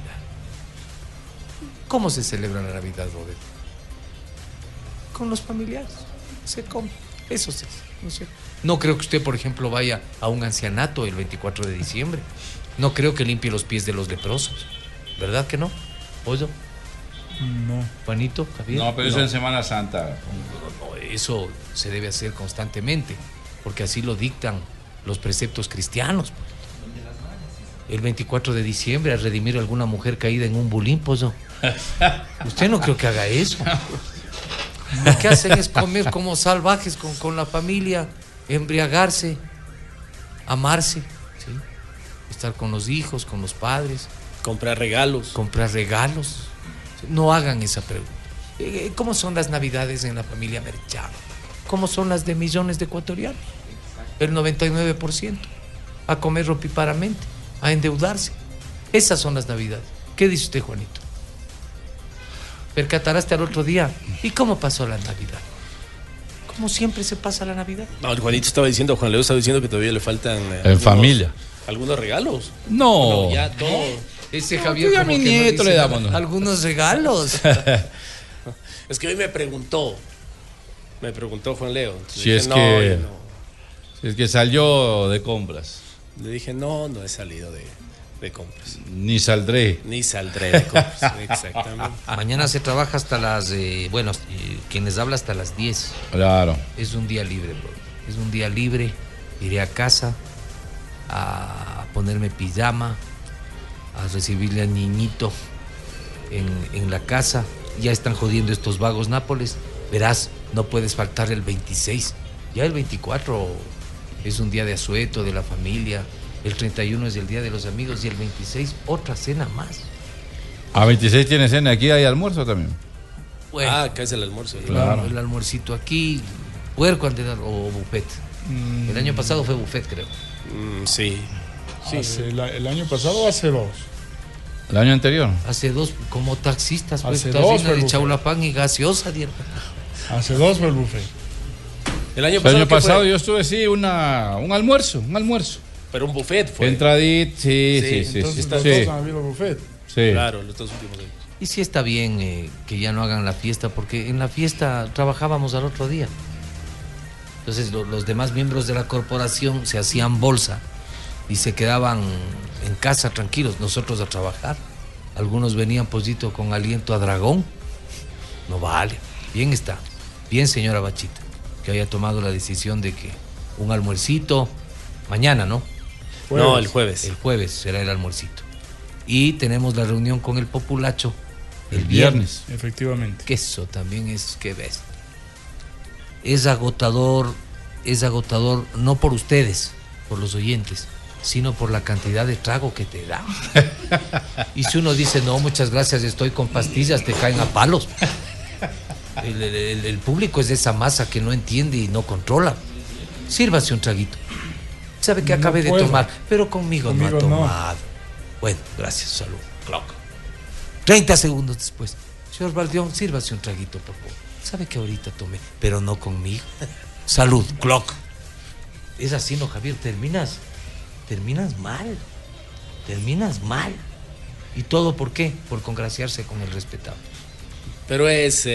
¿Cómo se celebra la Navidad, Robert? Con los familiares. Se come. Eso sí. No creo que usted, por ejemplo, vaya a un ancianato el 24 de diciembre. No creo que limpie los pies de los leprosos. ¿Verdad que no? ¿Pollo? No. ¿Juanito? ¿Javier? No, pero eso en Semana Santa. No, eso se debe hacer constantemente, porque así lo dictan los preceptos cristianos. El 24 de diciembre a redimir a alguna mujer caída en un bulín, pollo. Usted no creo que haga eso. Lo que hacen es comer como salvajes con la familia, embriagarse, amarse, ¿sí? Estar con los hijos, con los padres. Comprar regalos. No hagan esa pregunta. ¿Cómo son las Navidades en la familia Merchado? ¿Cómo son las de millones de ecuatorianos? El 99%. A comer ropiparamente, a endeudarse. Esas son las Navidades. ¿Qué dice usted, Juanito? Percataraste al otro día. ¿Y cómo pasó la Navidad? ¿Cómo siempre se pasa la Navidad? No, el Juanito estaba diciendo, Juan Leo estaba diciendo que todavía le faltan familia. Algunos regalos. No. Bueno, ya todo. Ese Javier, a mi nieto le damos algunos regalos. Es que hoy me preguntó Juan Leo. Si es que salió de compras. Le dije, no he salido de compras. Ni saldré de compras. Exactamente. Mañana se trabaja hasta las... quienes habla hasta las 10. Claro. Es un día libre, bro. Es un día libre. Iré a casa a ponerme pijama, a recibirle al niñito en la casa. Ya están jodiendo estos vagos Nápoles. Verás, no puedes faltar el 26. Ya el 24 es un día de asueto de la familia. El 31 es el día de los amigos y el 26 otra cena más. A 26 tiene cena, aquí hay almuerzo también. Bueno, acá es el almuerzo. Claro. El almuercito aquí, puerco o buffet. El año pasado fue buffet, creo. Sí. El año pasado o hace 2. ¿El año anterior? Hace 2, como taxistas, pues, Hace estás 2 llena fue el de buffet. chaulapán y gaseosa, Diego. Hace 2 fue el buffet. El año El año ¿qué pasado fue? yo estuve, sí, un almuerzo. Pero un buffet fue. Entradit, sí. Entonces Sí. los dos han habido buffet. Sí. Claro, los 2 últimos años. Y sí está bien que ya no hagan la fiesta, porque en la fiesta trabajábamos al otro día. Entonces los demás miembros de la corporación se hacían bolsa y se quedaban en casa tranquilos, nosotros a trabajar. Algunos venían, pollito, con aliento a dragón. No vale. Bien está. Bien, señora Bachita, que haya tomado la decisión de que un almuercito mañana, ¿no? No, el jueves. El jueves será el almuercito. Y tenemos la reunión con el populacho el viernes. Efectivamente. Que eso también es, que ves. Es agotador no por ustedes, por los oyentes, sino por la cantidad de trago que te da. Y si uno dice, no, muchas gracias, estoy con pastillas, te caen a palos. El público es de esa masa que no entiende y no controla. Sírvase un traguito. Sabe que acabé de tomar, pero conmigo no ha tomado. Bueno, gracias, salud. Clock. 30 segundos después. Señor Valdión, sírvase un traguito, por favor. Sabe que ahorita tomé, pero no conmigo. Salud, clock. Es así, ¿no, Javier? Terminas mal. Terminas mal. ¿Y todo por qué? Por congraciarse con el respetable. Pero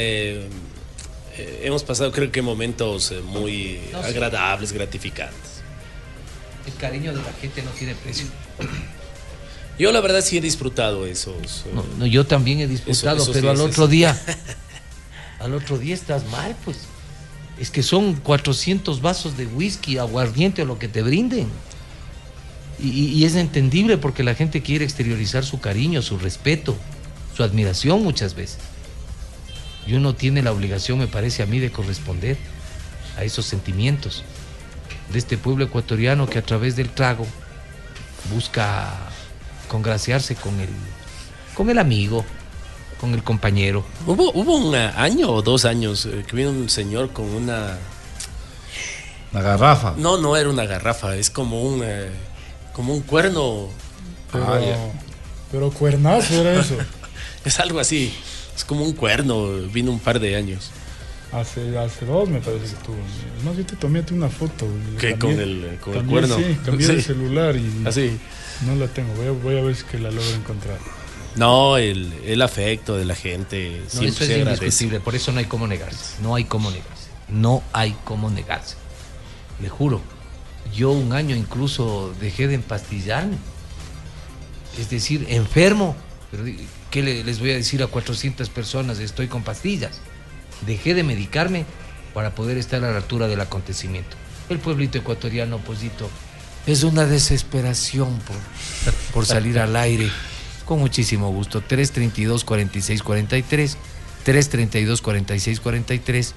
hemos pasado, creo que, momentos muy agradables, gratificantes. El cariño de la gente no tiene precio. Yo la verdad sí he disfrutado esos. No, yo también he disfrutado, esos pero al días, otro día estás mal, pues. Es que son 400 vasos de whisky, aguardiente o lo que te brinden. Y es entendible porque la gente quiere exteriorizar su cariño, su respeto, su admiración muchas veces. Y uno tiene la obligación, me parece a mí, de corresponder a esos sentimientos de este pueblo ecuatoriano que a través del trago busca congraciarse con el amigo, con el compañero. Hubo un año o 2 años que vino un señor con una garrafa. No era una garrafa, es como un cuerno. Pero cuernazo era eso. Es algo así, es como un cuerno, vino un par de años. Hace 2 me parece que estuvo. No, yo te tomé una foto. ¿Qué? También, con el cuerno. Sí, cambié de celular y así. No la tengo, voy a ver si que la logro encontrar. No, el afecto de la gente siempre eso es se agradece. indiscutible, por eso no hay cómo negarse. No hay cómo negarse. Le juro, yo un año incluso dejé de empastillarme. Es decir, enfermo. Pero ¿qué les voy a decir a 400 personas? Estoy con pastillas. Dejé de medicarme para poder estar a la altura del acontecimiento. El pueblito ecuatoriano, pollito, es una desesperación por salir al aire. Con muchísimo gusto. 332-4643, 332-4643,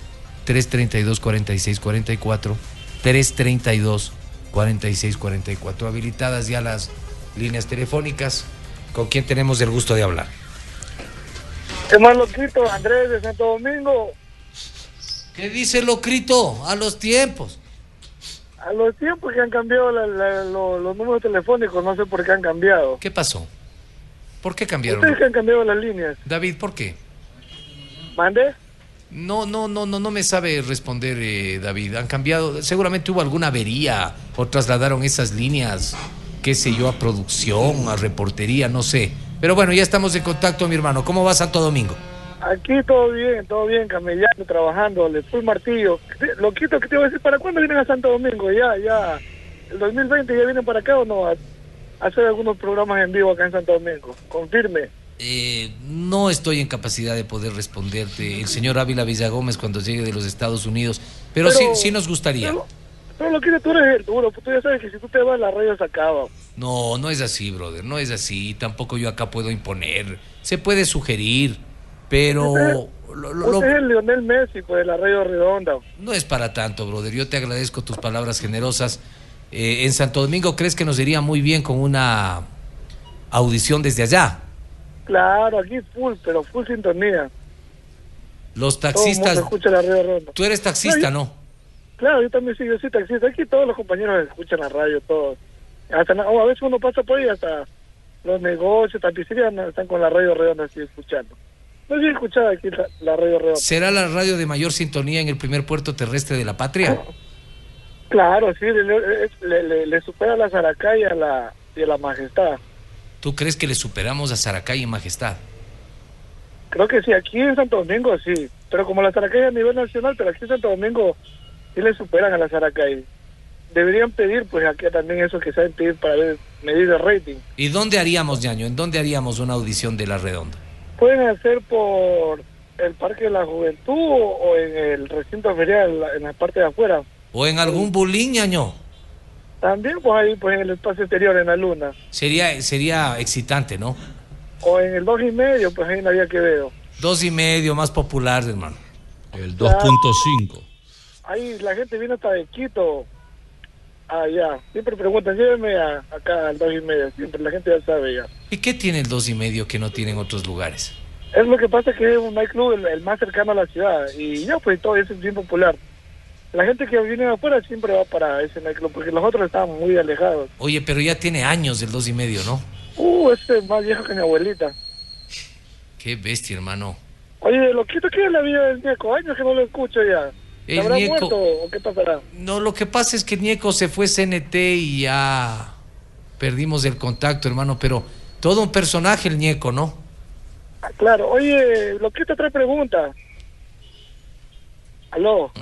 332-4644, 332-4644. Habilitadas ya las líneas telefónicas. ¿Con quién tenemos el gusto de hablar? ¿Qué más, loquito? Andrés de Santo Domingo. ¿Qué dice Locrito? A los tiempos. A los tiempos que han cambiado los números telefónicos, no sé por qué han cambiado. ¿Qué pasó? ¿Por qué cambiaron? Ustedes que han cambiado las líneas. David, ¿por qué? ¿Mande? No me sabe responder, David. Han cambiado, seguramente hubo alguna avería o trasladaron esas líneas, qué sé yo, a producción, a reportería, no sé. Pero bueno, ya estamos en contacto, mi hermano. ¿Cómo va Santo Domingo? Aquí todo bien, camellando, trabajando, le fui martillo. Loquito, ¿qué te iba a decir? ¿Para cuándo vienen a Santo Domingo? Ya, el 2020 ya vienen para acá o no, a hacer algunos programas en vivo acá en Santo Domingo. Confirme. No estoy en capacidad de poder responderte. El señor Ávila Villagómez cuando llegue de los Estados Unidos, pero sí nos gustaría. Pero Loquito, tú eres el duro, tú ya sabes que si tú te vas la radio se acaba. No es así, brother, no es así. Tampoco yo acá puedo imponer. Se puede sugerir, pero Usted es el Lionel Messi, pues, de la Radio Redonda. No es para tanto, brother. Yo te agradezco tus palabras generosas. En Santo Domingo, ¿crees que nos iría muy bien con una audición desde allá? Claro, aquí full sintonía. Los taxistas. Todo el mundo escucha la Radio Redonda. Tú eres taxista, ¿no? Claro, yo también soy taxista. Aquí todos los compañeros escuchan la radio, todos. Hasta a veces uno pasa por ahí, hasta los negocios, tapicerías están con la radio redonda así escuchando. No he escuchado aquí la radio redonda. ¿Será la radio de mayor sintonía en el primer puerto terrestre de la patria? Claro, sí, le supera a la Saracay y a la Majestad. ¿Tú crees que le superamos a Saracay y Majestad? Creo que sí, aquí en Santo Domingo sí, pero como la Saracay a nivel nacional, pero aquí en Santo Domingo sí le superan a la Saracay. Deberían pedir, pues aquí también eso que saben pedir para medir el rating. ¿Y dónde haríamos, ñaño? ¿En dónde haríamos una audición de La Redonda? Pueden hacer por el Parque de la Juventud o en el recinto ferial, en la parte de afuera. ¿O en algún bulín, ñaño? También, pues ahí, pues en el espacio exterior, en la luna. Sería excitante, ¿no? O en el 2.5, pues ahí en la Vía Quevedo. 2.5, más popular, hermano. El 2.5. Ahí la gente viene hasta de Quito. Ya. Siempre preguntan, lléveme acá al 2.5. Siempre la gente ya sabe ya. ¿Y qué tiene el 2.5 que no tiene en otros lugares? Es lo que pasa que es un nightclub el más cercano a la ciudad. Y ya, pues todo eso es bien popular. La gente que viene de afuera siempre va para ese nightclub, porque los otros estaban muy alejados. Oye, pero ya tiene años el 2.5, ¿no? Este es más viejo que mi abuelita. Qué bestia, hermano. Oye, loquito, ¿qué es la vida del Ñeco? Años que no lo escucho ya. ¿Se habrá muerto o qué pasará? No, lo que pasa es que el Ñeco se fue CNT y ya perdimos el contacto, hermano, pero todo un personaje el Ñeco, ¿no? Claro. Oye, loquito, otra pregunta. Aló.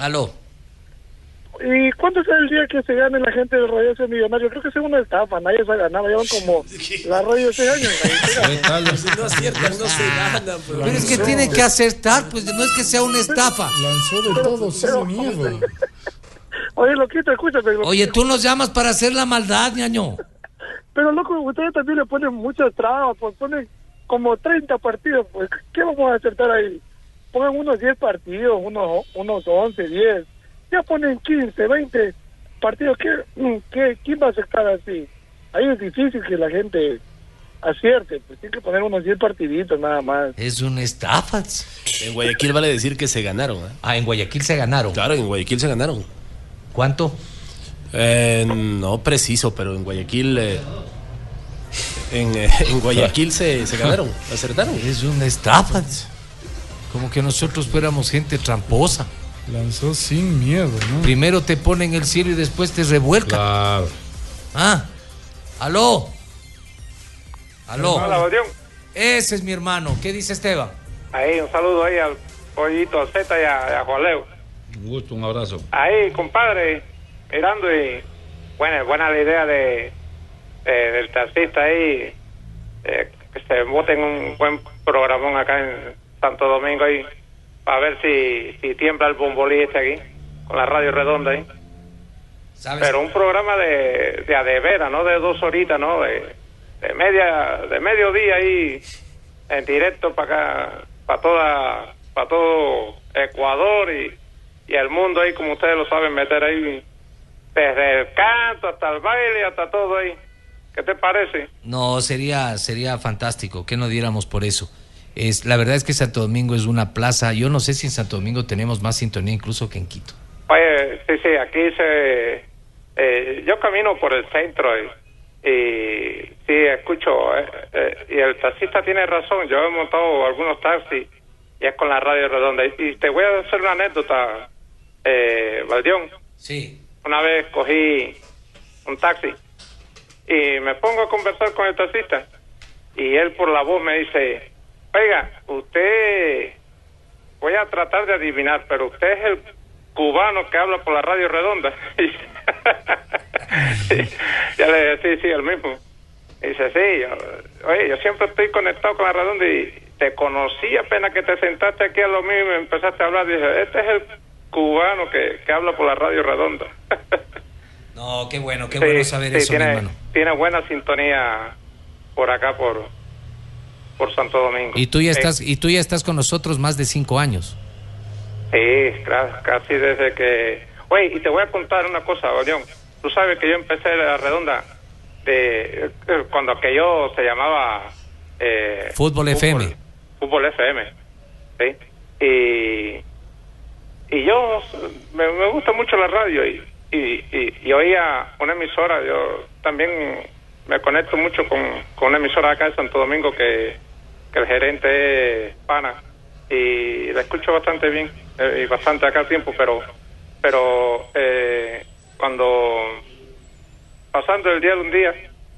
¿Y cuándo es el día que se gane la gente del Radio Ese Millonario? Creo que es una estafa, nadie se ha ganado, llevan como la radio 6 años. No aciertan, no se ganan. Pero es que tienen que acertar, pues no es que sea una estafa. Lanzó de todo, sin miedo. Oye, loquito, escúchame. Oye, tú nos llamas para hacer la maldad, ñaño. Pero, loco, ustedes también le ponen muchas trabas, pues ponen como 30 partidos, pues, ¿qué vamos a acertar ahí? Pongan unos 10 partidos, unos 11, 10. Ya ponen 15, 20 partidos. ¿Quién va a aceptar así? Ahí es difícil que la gente acierte. Pues tiene que poner unos 10 partiditos nada más. Es una estafa. En Guayaquil vale decir que se ganaron. En Guayaquil se ganaron. Claro, en Guayaquil se ganaron. ¿Cuánto? No preciso, pero en Guayaquil... en Guayaquil se ganaron, acertaron. Es una estafa. Como que nosotros fuéramos gente tramposa. Lanzó sin miedo, ¿no? Primero te ponen el cielo y después te revuelcan. Claro. Aló. Hola, Bodión. Ese es mi hermano. ¿Qué dice Esteban? Ahí, un saludo ahí al Pollito Z y a Juan Leo. Un gusto, un abrazo. Ahí, compadre, mirando y buena la idea del taxista ahí, que se voten un buen programón acá en Santo Domingo ahí, para ver si tiembla el bombolí aquí, con la radio redonda ahí. ¿Sabes? Pero un programa de veras, no de 2 horitas, ¿no? De mediodía ahí, en directo para acá, para todo Ecuador y el mundo ahí, como ustedes lo saben, meter ahí desde el canto hasta el baile, hasta todo ahí. ¿Qué te parece? No, sería fantástico que no diéramos por eso. La verdad es que Santo Domingo es una plaza. Yo no sé si en Santo Domingo tenemos más sintonía incluso que en Quito. Oye, sí, aquí yo camino por el centro y sí, escucho, y el taxista tiene razón. Yo he montado algunos taxis y es con la radio redonda. Y te voy a hacer una anécdota, Valdión. Sí. Una vez cogí un taxi y me pongo a conversar con el taxista y él por la voz me dice: oiga, usted, voy a tratar de adivinar, pero usted es el cubano que habla por la radio redonda. Ya le dije, sí, el mismo. Y dice, sí, yo siempre estoy conectado con la redonda y te conocí apenas que te sentaste aquí a lo mismo y me empezaste a hablar. Dije, este es el cubano que habla por la radio redonda. No, qué bueno saber eso, mi hermano. Tiene buena sintonía por acá, por Santo Domingo. Y tú ya estás con nosotros más de 5 años. Sí, casi desde que... Oye, y te voy a contar una cosa, León. Tú sabes que yo empecé la redonda cuando aquello se llamaba... Fútbol FM. Fútbol FM, sí. Y yo me gusta mucho la radio y oía una emisora. Yo también me conecto mucho con una emisora acá de Santo Domingo que el gerente es pana y la escucho bastante bien y bastante acá a tiempo, pero cuando pasando el día de un día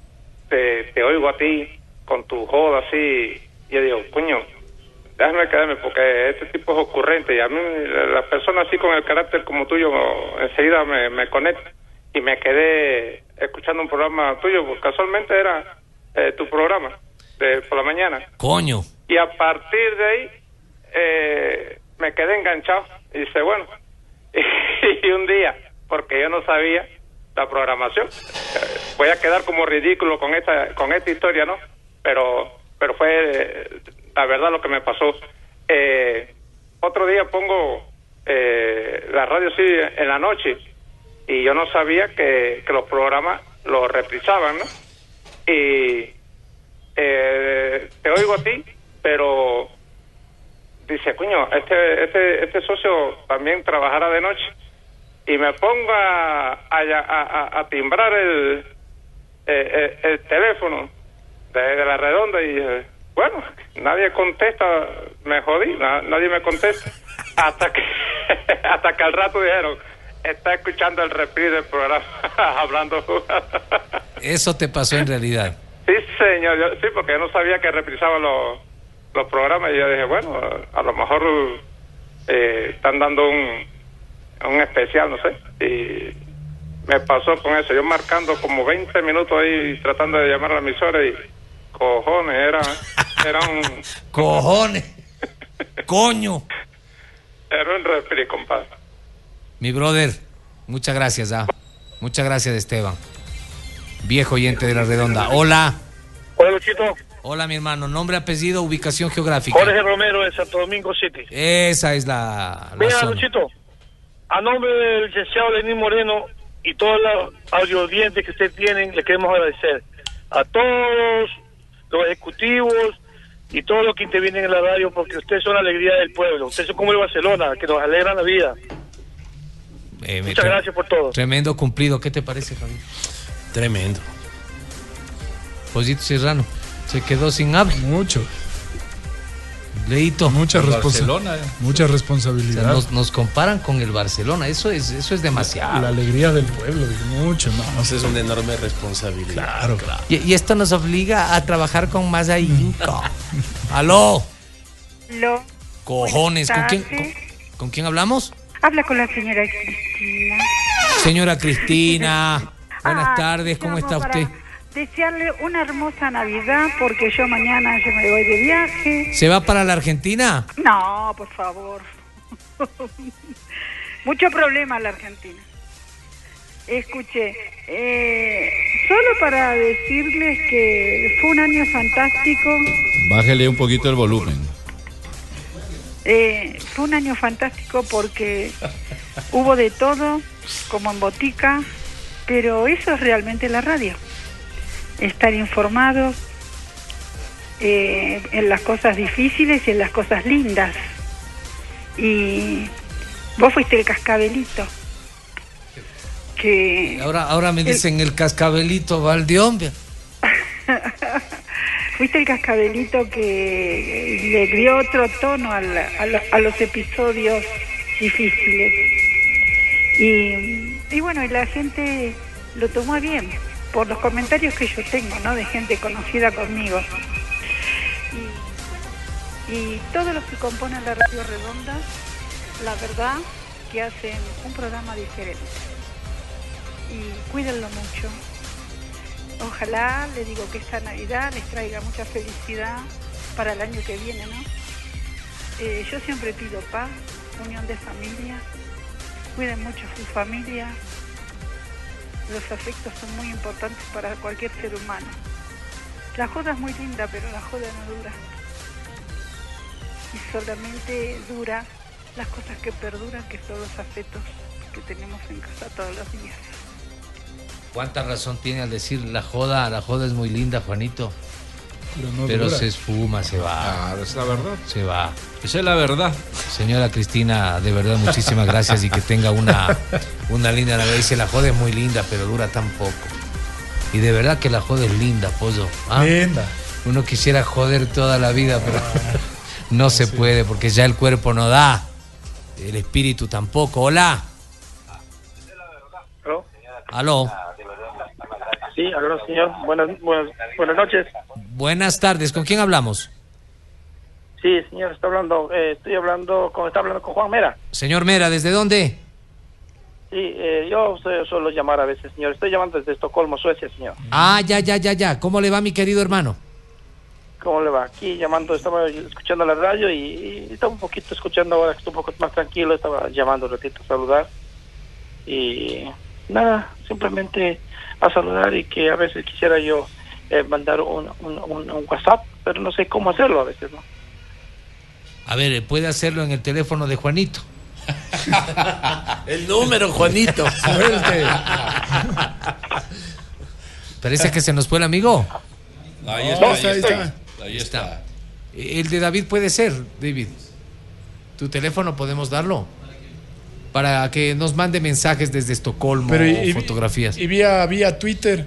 te oigo a ti con tu joda así y yo digo, coño, déjame quedarme porque este tipo es ocurrente y a mí las personas así con el carácter como tuyo enseguida me conectan y me quedé escuchando un programa tuyo, porque casualmente era tu programa por la mañana. Coño. Y a partir de ahí me quedé enganchado y dice, bueno, y un día, porque yo no sabía la programación, voy a quedar como ridículo con esta historia, ¿no? Pero fue la verdad lo que me pasó. Otro día pongo la radio así en la noche y yo no sabía que los programas los reprisaban, ¿no? Y te oigo a ti, pero dice, coño, este socio también trabajará de noche. Y me pongo a timbrar el teléfono de la redonda y bueno, nadie contesta, me jodí, nadie me contesta. Hasta que al rato dijeron, está escuchando el reprise del programa, hablando. Eso te pasó en realidad. Sí, señor, sí, porque yo no sabía que reprisaban los programas y yo dije, bueno, a lo mejor están dando un especial, no sé, y me pasó con eso, yo marcando como 20 minutos ahí tratando de llamar a la emisora y cojones, era un... Cojones, coño. Era un reprise, compadre. Mi brother, muchas gracias, muchas gracias, Esteban, viejo oyente de La Redonda. Hola. Hola, Luchito. Hola, mi hermano, nombre, apellido, ubicación geográfica. Jorge Romero de Santo Domingo City. Esa es la Mira, zona. Luchito, a nombre del licenciado Lenín Moreno y todos los audiodientes que ustedes tienen, le queremos agradecer a todos los ejecutivos y todos los que intervienen en la radio, porque ustedes son la alegría del pueblo. Ustedes son como el Barcelona, que nos alegran la vida. Muchas gracias por todo. Tremendo cumplido. ¿Qué te parece, Javier? Tremendo. Pollito Serrano se quedó sin habla. Mucho. Leito. Mucha Barcelona, mucha responsabilidad. O sea, nos comparan con el Barcelona. Eso es demasiado. La alegría del pueblo, mucho más. Eso es una enorme responsabilidad. Claro. Y esto nos obliga a trabajar con más ahínco. ¡Aló! Aló. Cojones. ¿Con quién hablamos? Habla con la señora Cristina. Señora Cristina, buenas tardes, ¿cómo está usted? Desearle una hermosa Navidad, porque yo mañana me voy de viaje. ¿Se va para la Argentina? No, por favor. Mucho problema la Argentina. Escuche, solo para decirles que fue un año fantástico. Bájele un poquito el volumen. Fue un año fantástico porque hubo de todo, como en botica, pero eso es realmente la radio. Estar informado en las cosas difíciles y en las cosas lindas. Y vos fuiste el cascabelito. Que ahora me dicen el cascabelito Valdeón. Fuiste el cascabelito que le dio otro tono a los episodios difíciles. Y bueno, y la gente lo tomó bien, por los comentarios que yo tengo, ¿no? De gente conocida conmigo. Y todos los que componen la Radio Redonda, la verdad que hacen un programa diferente. Y cuídenlo mucho. Ojalá, le digo, que esta Navidad les traiga mucha felicidad para el año que viene, ¿no? Yo siempre pido paz, unión de familia, cuiden mucho a su familia. Los afectos son muy importantes para cualquier ser humano. La joda es muy linda, pero la joda no dura. Y solamente dura las cosas que perduran, que son los afectos que tenemos en casa todos los días. ¿Cuánta razón tiene al decir la joda es muy linda, Juanito? Pero se esfuma, se va. Es la verdad. Se va. Esa es la verdad. Señora Cristina, de verdad, muchísimas gracias y que tenga una linda Navidad. Dice, la joda es muy linda, pero dura tan poco. Y de verdad que la joda es linda, pollo. ¿Ah? Linda. Uno quisiera joder toda la vida, pero no se puede porque ya el cuerpo no da. El espíritu tampoco. Hola. ¿Aló? Aló. Sí, aló, señor. Buenas noches. Buenas tardes. ¿Con quién hablamos? Sí, señor, está hablando con Juan Mera. Señor Mera, ¿desde dónde? Sí, yo suelo llamar a veces, señor. Estoy llamando desde Estocolmo, Suecia, señor. Ah, ya. ¿Cómo le va, mi querido hermano? ¿Cómo le va? Aquí llamando, estaba escuchando la radio y estaba un poquito escuchando ahora que estoy un poco más tranquilo. Estaba llamando un ratito a saludar. Y nada, simplemente a saludar y que a veces quisiera yo mandar un WhatsApp, pero no sé cómo hacerlo a veces, ¿no? A ver, puede hacerlo en el teléfono de Juanito. El número, Juanito. Parece que se nos fue el amigo. Ahí está. El de David puede ser, David. ¿Tu teléfono podemos darlo? Para que nos mande mensajes desde Estocolmo o fotografías. Y vía Twitter.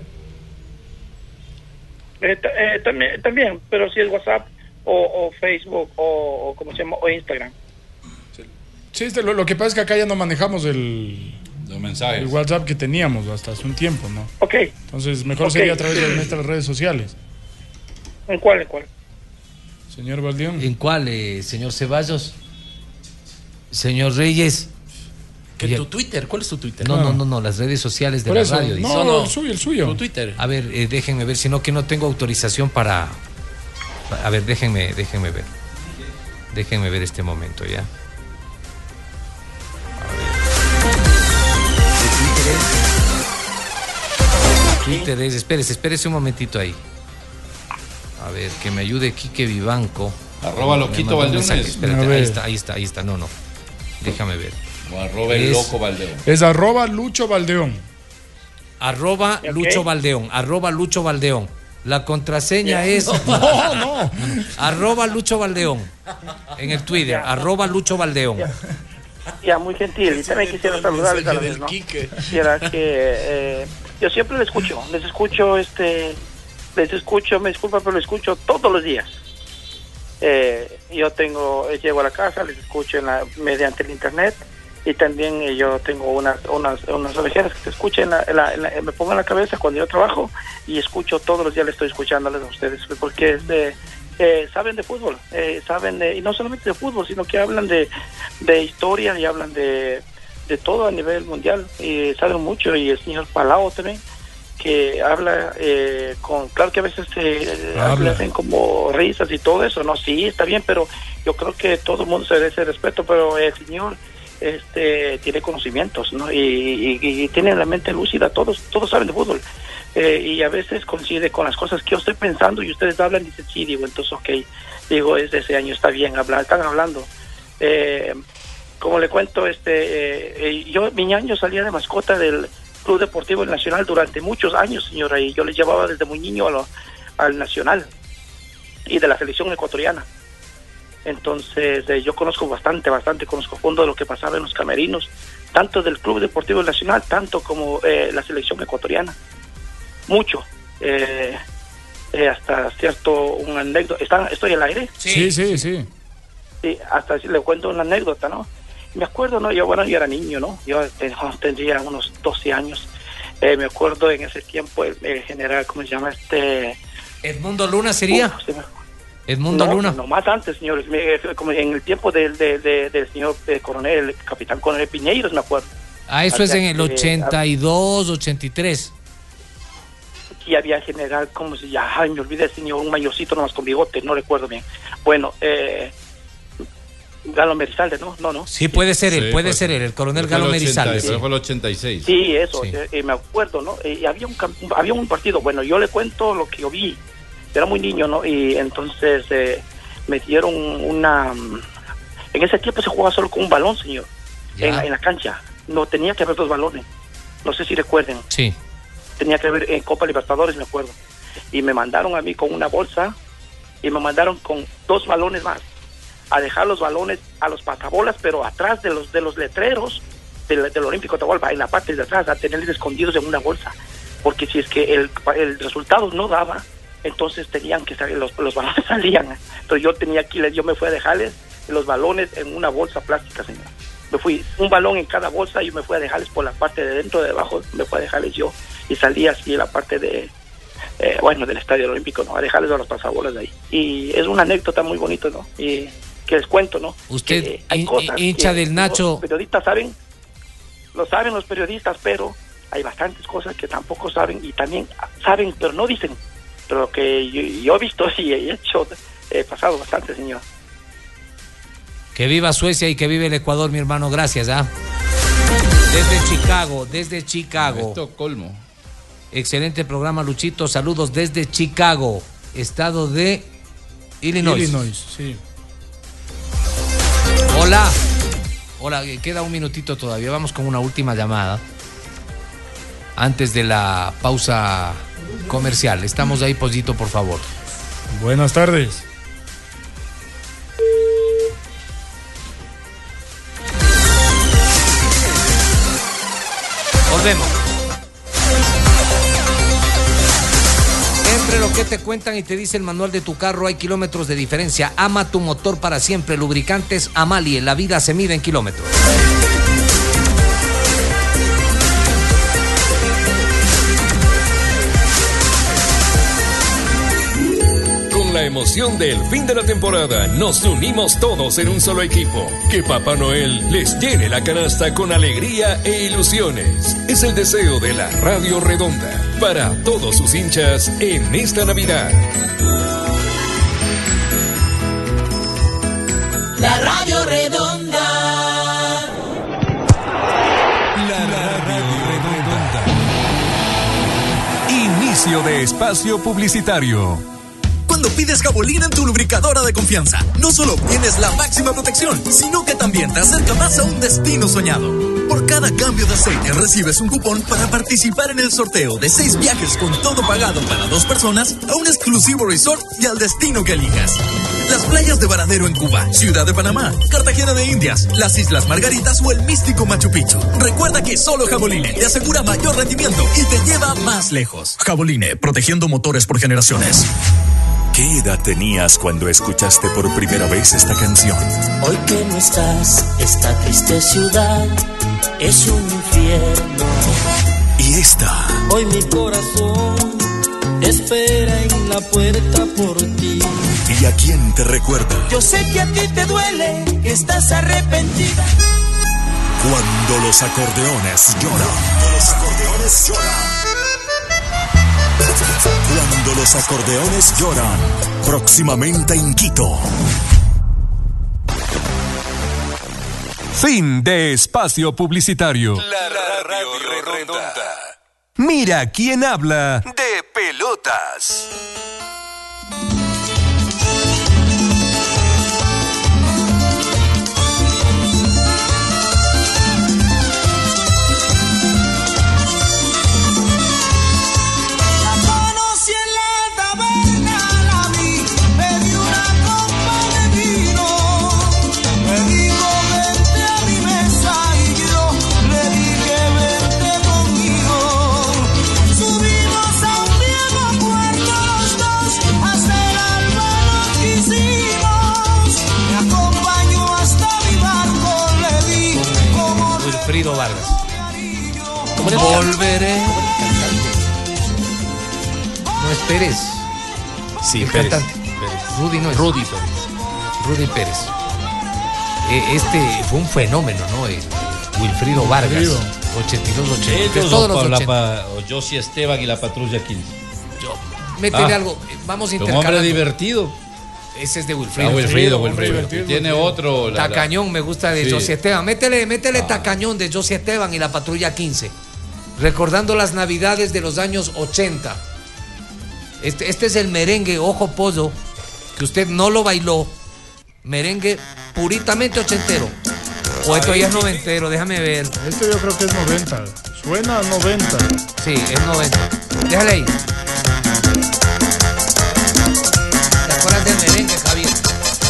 También, pero si es WhatsApp o Facebook o ¿cómo se llama? O Instagram. Sí, lo que pasa es que acá ya no manejamos el WhatsApp que teníamos hasta hace un tiempo, ¿no? Ok. Entonces mejor sería a través de nuestras redes sociales. ¿En cuál? Señor Baldeón. ¿En cuál, señor Ceballos? Señor Reyes. ¿Tu Twitter? ¿Cuál es tu Twitter? No, las redes sociales de la radio. No, el suyo. Tu Twitter. A ver, déjenme ver, sino que no tengo autorización para... A ver, déjenme ver. Déjenme ver este momento, ¿ya? Twitter es... Espérese un momentito ahí. A ver, que me ayude Quique Vivanco. @ Loquito Baldeón. Espérate, ahí está. No. Déjame ver. O @ el loco Baldeón. Es @ Lucho Baldeón. @Lucho Baldeón. La contraseña es... No. @ Lucho Baldeón. En el Twitter, @ Lucho Baldeón. Ya, muy gentil. Y también quisiera saludarles a la vez, ¿no? Quisiera que... yo siempre les escucho, me disculpa, pero les escucho todos los días. Llego a la casa, les escucho mediante el internet, y también yo tengo unas orejeras que se escuchan, me pongo en la cabeza cuando yo trabajo y escucho todos los días, les estoy escuchándoles a ustedes, porque saben de fútbol, y no solamente de fútbol, sino que hablan de historia y hablan de todo a nivel mundial, y saben mucho, y el señor Palau también, que habla claro que a veces hacen como risas y todo eso, no, sí, está bien, pero yo creo que todo el mundo se debe ese respeto, pero el señor tiene conocimientos, ¿no? Y tiene la mente lúcida, todos saben de fútbol, y a veces coincide con las cosas que yo estoy pensando y ustedes hablan y dicen, sí, digo, entonces ok, digo, ese año está bien, están hablando. Como le cuento, mi ñaño salía de mascota del Club Deportivo Nacional durante muchos años, señora, y yo le llevaba desde muy niño al Nacional y de la selección ecuatoriana. Entonces yo conozco bastante, conozco a fondo de lo que pasaba en los camerinos, tanto del Club Deportivo Nacional, tanto como la selección ecuatoriana. Mucho. Hasta cierto, una anécdota. ¿Estoy al aire? Sí. Sí, hasta le cuento una anécdota, ¿no? Me acuerdo, ¿no? Yo era niño, ¿no? Yo tendría unos 12 años. Me acuerdo en ese tiempo el general, ¿cómo se llama? Edmundo Luna sería. Edmundo Luna. No, más antes, señores. Como en el tiempo del señor coronel, el capitán coronel Piñeiros, me acuerdo. Eso es en el 82, 83. Y había general, ¿cómo se llama? Ay, me olvidé, señor, un mayorcito nomás con bigote, no recuerdo bien. Bueno, Galo Merizalde, ¿no? Sí, puede ser él, el coronel Galo Merizalde. Pero fue el 86. Sí, eso, sí. Me acuerdo, ¿no? Y había un partido, bueno, yo le cuento lo que yo vi, era muy niño, ¿no? Y entonces me dieron en ese tiempo se jugaba solo con un balón, señor, en la cancha, no tenía que haber 2 balones, no sé si recuerden. Sí. Tenía que haber en Copa Libertadores, me acuerdo, y me mandaron a mí con una bolsa y me mandaron con 2 balones más a dejar los balones a los pasabolas, pero atrás de los letreros del Olímpico Atahualpa, en la parte de atrás, a tenerlos escondidos en una bolsa, porque si es que el resultado no daba, entonces tenían que salir, los balones salían. Entonces yo me fui a dejarles los balones en una bolsa plástica, señor. Me fui un balón en cada bolsa y me fui a dejarles por la parte de dentro, de abajo, me fui a dejarles yo, y salí así en la parte de del Estadio Olímpico, ¿no? A dejarles a los pasabolas de ahí. Y es una anécdota muy bonita, ¿no? Y que les cuento, ¿no? Usted, hincha del Nacho. Los periodistas lo saben los periodistas, pero hay bastantes cosas que tampoco saben, y también saben, pero no dicen. Pero lo que yo he visto y he hecho, he pasado bastante, señor. Que viva Suecia y que vive el Ecuador, mi hermano, gracias, Desde Chicago. Estocolmo. Excelente programa, Luchito, saludos desde Chicago, estado de Illinois, sí. Hola, queda un minutito todavía, vamos con una última llamada antes de la pausa comercial. Estamos ahí, Pollito, por favor. Buenas tardes. Volvemos. Entre lo que te cuentan y te dice el manual de tu carro, hay kilómetros de diferencia. Ama tu motor para siempre. Lubricantes Amalie, la vida se mide en kilómetros. La emoción del fin de la temporada, nos unimos todos en un solo equipo. Que Papá Noel les llene la canasta con alegría e ilusiones. Es el deseo de la Radio Redonda para todos sus hinchas en esta Navidad. La Radio Redonda. La Radio Redonda. Inicio de espacio publicitario. Cuando pides Jabolina en tu lubricadora de confianza, no solo obtienes la máxima protección, sino que también te acerca más a un destino soñado. Por cada cambio de aceite recibes un cupón para participar en el sorteo de 6 viajes con todo pagado para 2 personas a un exclusivo resort y al destino que elijas. Las playas de Varadero en Cuba, Ciudad de Panamá, Cartagena de Indias, las Islas Margaritas o el místico Machu Picchu. Recuerda que solo Jaboline te asegura mayor rendimiento y te lleva más lejos. Jaboline, protegiendo motores por generaciones. ¿Qué edad tenías cuando escuchaste por primera vez esta canción? Hoy que no estás, esta triste ciudad es un infierno. ¿Y esta? Hoy mi corazón espera en la puerta por ti. ¿Y a quién te recuerda? Yo sé que a ti te duele, que estás arrepentida. Cuando los acordeones lloran. Los acordeones lloran. Cuando los acordeones lloran, próximamente en Quito. Fin de espacio publicitario. La Radio Redonda. Mira quién habla de pelotas. Wilfrido Vargas. Volveré. No es Pérez. Sí, el Pérez. cantante. Rudy no es. Rudy Pérez. Rudy Pérez. Este fue un fenómeno, ¿no? Wilfrido Vargas. 82-83. Todos los 80. Josie Esteban y la Patrulla 15. Métele algo. Vamos un intercalando. hombre divertido. Ese es de Wilfrido. Wilfrido. Tiene otro. Tacañón, me gusta de Josie Esteban. Métele Tacañón de Josie Esteban y la Patrulla 15. Recordando las navidades de los años 80. Este es el merengue, ojo pollo, que usted no lo bailó. Merengue puritamente ochentero. O esto ya es noventero, déjame ver. Este yo creo que es 90. Suena a 90. Sí, es 90. Déjale ahí. ¿Te acuerdas del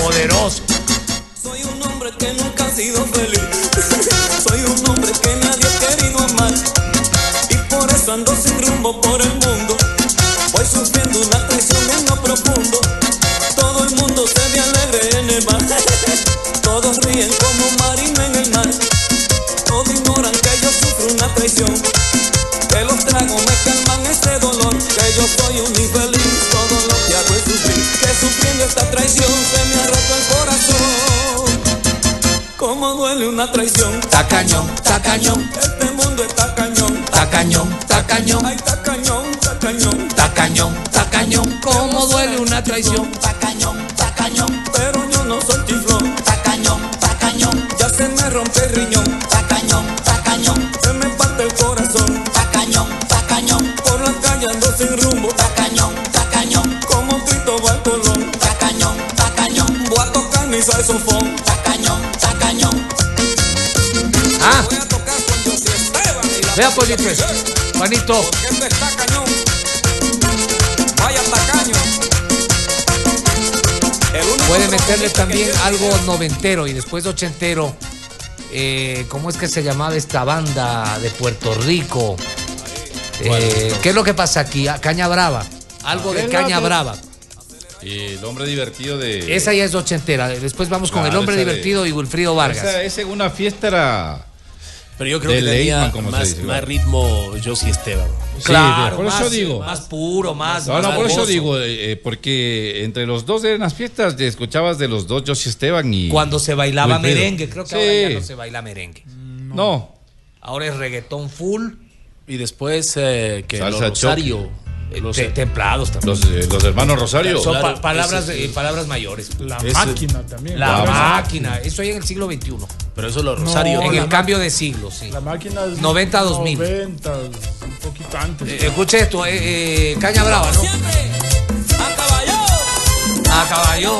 Poderoso. Soy un hombre que nunca ha sido feliz. Soy un hombre que nadie ha querido amar. Y por eso ando sin rumbo por el mundo. Voy sufriendo una traición en lo profundo. Todo el mundo se ve alegre en el mar. Todos ríen como marina en el mar. Todos ignoran que yo sufro una traición. Que los tragos me calman ese dolor. Que yo soy un infeliz. Todo lo que hago es sufrir. Que sufriendo esta traición se me ha roto el corazón. Cómo duele una traición. Ta cañón, ta cañón. Este mundo está cañón. Ta cañón, ta cañón. Ay, ta cañón, ta cañón. Ta cañón, ta cañón. Cómo duele una traición. Ta cañón, ta cañón. Pero yo no soy chiflón. Ta cañón, ta cañón. Ya se me rompe el riñón. Ta cañón, ta cañón. Se me parte el corazón. Ta cañón, ta cañón. Por la calle ando sin rumbo. Ta cañón, ta cañón. Como Cristóbal Colón. Ta cañón, ta cañón. Voy a tocar mi saxofón. Ta cañón, ta cañón. Ah. Voy a tocar con José Esteban. Vea, Polito, Juanito. Porque este está cañón. Vaya tacaño. Puede meterle también algo noventero y después ochentero. ¿Cómo es que se llamaba esta banda de Puerto Rico? ¿Qué es lo que pasa aquí? Caña Brava. Algo de Caña Brava. Y el hombre divertido de... Esa ya es ochentera. Después vamos con el hombre divertido y Wilfrido Vargas. Esa en una fiesta era... Pero yo creo que tenía más ritmo Josie Esteban. Claro, por eso más, digo. Más puro, más. No, por eso digo, porque entre los dos en las fiestas te escuchabas de los dos, Josie Esteban y... Cuando se bailaba Wilfrido. merengue, creo que ahora ya no se baila merengue. No. Ahora es reggaetón full. Y después que Salsa los Rosario. Los templados también. Los hermanos Rosario. Son Claro, palabras mayores. La máquina también. La máquina. Eso hay en el siglo XXI. Pero eso los Rosario. En el cambio de siglo, sí. La máquina es 90 a 2000. 90, un poquito antes. Escuche esto, Caña Brava, ¿no? A caballo. A caballo.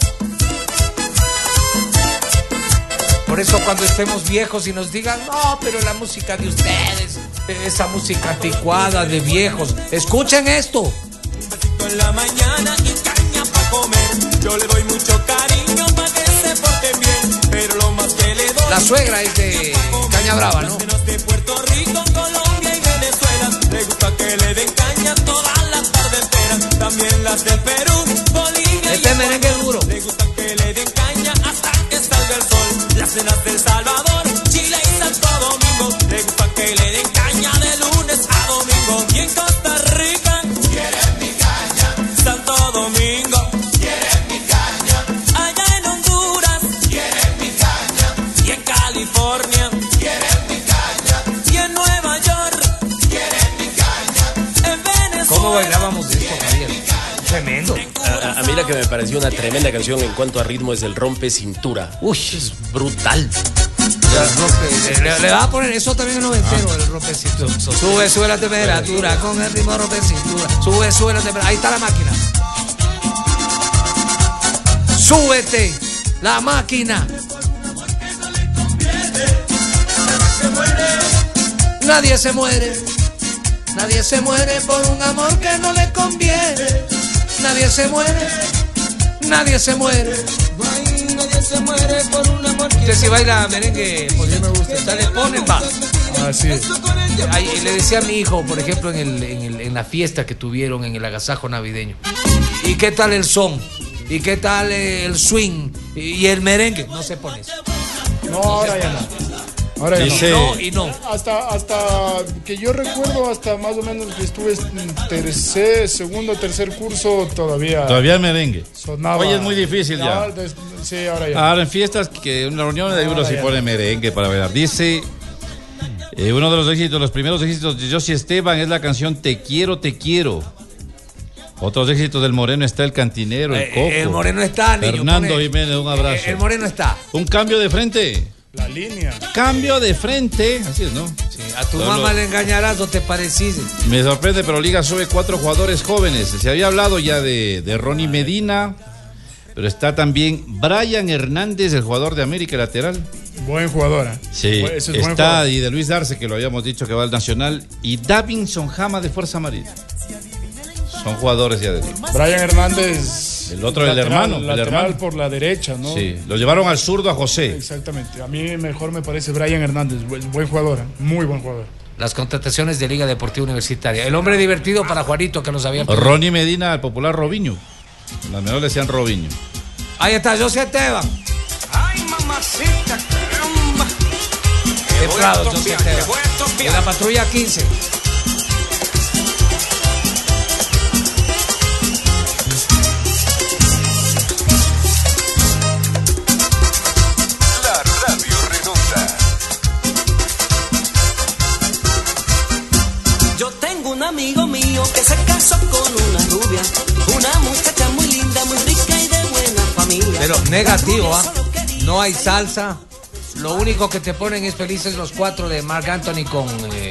Por eso cuando estemos viejos y nos digan, no, pero la música de ustedes, esa música anticuada de viejos, escuchen esto. Un besito en la mañana y caña para comer. Yo le doy mucho cariño para que se porten bien. Pero lo más que le doy. La suegra es de Caña Brava, ¿no? De Puerto Rico, Colombia y Venezuela. Le gusta que le den caña todas las tardes enteras. También las del Perú, Bolivia. Este merengue es duro. Le gusta que le den caña hasta que salga el sol. Las cenas del Salvador, Chile y Santo Domingo. Le gusta que le den caña de lunes a domingo. Y en Costa Rica, quieren mi caña. Santo Domingo, quieren mi caña. Allá en Honduras, quieren mi caña. Y en California, quieren mi caña. Y en Nueva York, quieren mi caña. En Venezuela, ¿Cómo bailábamos esto, Javier? Tremendo. A mí la que me pareció una tremenda canción en cuanto a ritmo es el Rompe Cintura. Uy, es brutal. Le va a poner eso también en noventero, el Rompe Cintura. Sube la temperatura con el ritmo Rompe Cintura. Sube la temperatura. Ahí está la máquina. Súbete, la máquina. Nadie se muere. Nadie se muere por un amor que no le conviene. Nadie se muere. Nadie se muere. nadie se muere por un amor que... Usted si baila merengue, pues sí me gusta. Usted le pone, va. Así es. Le decía a mi hijo, por ejemplo, en la fiesta que tuvieron en el agasajo navideño. ¿Y qué tal el son? ¿Y qué tal el swing? ¿Y el merengue? No se pone eso. No, ahora ya no. Ahora ya dice... no. Y no. Hasta que yo recuerdo, hasta más o menos que estuve en segundo, tercer curso, todavía el merengue sonaba. Hoy es muy difícil ya. Sí, ahora ya. Ahora en fiestas, que en una reunión de uno se pone merengue para bailar. Dice... uno de los éxitos, los primeros éxitos de Josie Esteban es la canción Te quiero, te quiero. Otros éxitos del Moreno está El Cantinero, El Coco. El Moreno está, niño. Fernando Jiménez, un abrazo. El Moreno está. Un cambio de frente. La línea. Cambio de frente. Así es, ¿no? Sí, a tu mamá le engañarás, no te parecís. Me sorprende, pero Liga sube 4 jugadores jóvenes. Se había hablado ya de Ronnie Medina, pero está también Brian Hernández, el jugador de América lateral. Buen jugador. Sí, es está, y de Luis Darce, que lo habíamos dicho que va al Nacional, y Davinson Jama de Fuerza Marina. Son jugadores ya de Lima. Brian Hernández El otro, el hermano. Lateral por la derecha, ¿no? Sí, lo llevaron al zurdo a José. Exactamente. A mí mejor me parece Brian Hernández, buen jugador, muy buen jugador. Las contrataciones de Liga Deportiva Universitaria. El hombre divertido para Juanito, que nos habían pedido. Ronnie Medina, el popular Robinho. Las menores le decían Robinho. Ahí está, José Esteban. Ay, mamacita, caramba. Templado, José Esteban. De la patrulla 15. La Radio Redonda. Yo tengo un amigo mío que se casó con una rubia, una muchacha muy linda, muy rica y de buena familia. Pero negativo, ¿ah? No hay salsa. Lo único que te ponen es Felices los Cuatro de Marc Anthony con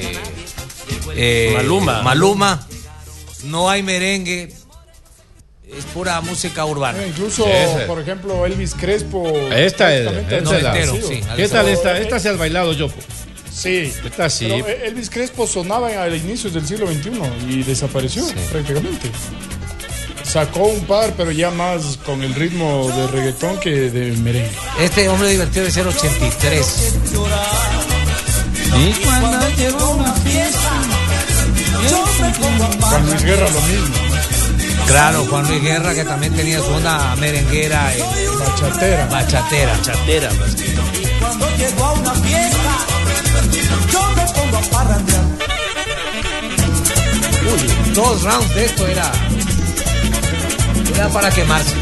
Maluma. No hay merengue. Es pura música urbana. Incluso, por ejemplo, Elvis Crespo. Esta es sí. ¿Qué tal esta? Esta se ha bailado yo. Sí. Esta sí. Pero Elvis Crespo sonaba al inicio del siglo XXI y desapareció prácticamente. Sacó un par, pero ya más con el ritmo de reggaetón que de merengue. Este hombre divertido de ser 83. ¿Y? Cuando llegó una fiesta, Juan Luis Guerra lo mismo. Claro, Juan Luis Guerra, que también tenía su onda merenguera. Bachatera. cuando llegó a una fiesta, yo me pongo a parrandear. Uy, 2 rounds de esto era para quemarse.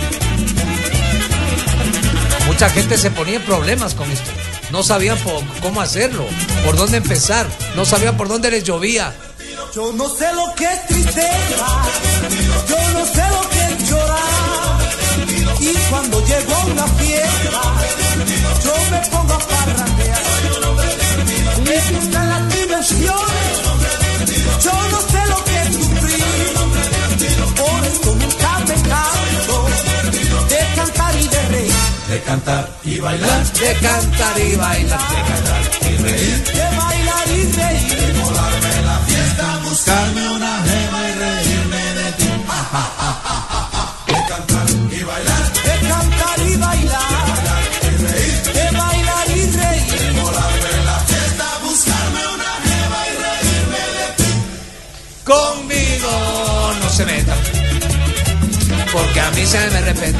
Mucha gente se ponía en problemas con esto. No sabían cómo hacerlo, por dónde empezar. No sabían por dónde les llovía. Yo no sé lo que es tristeza, yo no sé lo que es llorar. Y cuando llegó a una fiesta, yo me pongo a parrandear. Me gustan las dimensiones, yo no sé lo que es sufrir. Por esto nunca me canso de cantar y de reír. De cantar y bailar. De cantar y bailar. De cantar y reír. De bailar y reír. De volarme la fiesta, buscarme una gema y reírme de ti. De cantar y bailar. De cantar y bailar. De reír. De bailar y reír. De volarme la fiesta, buscarme una gema y reírme de ti. Conmigo no se metan, porque a mí se me respeta.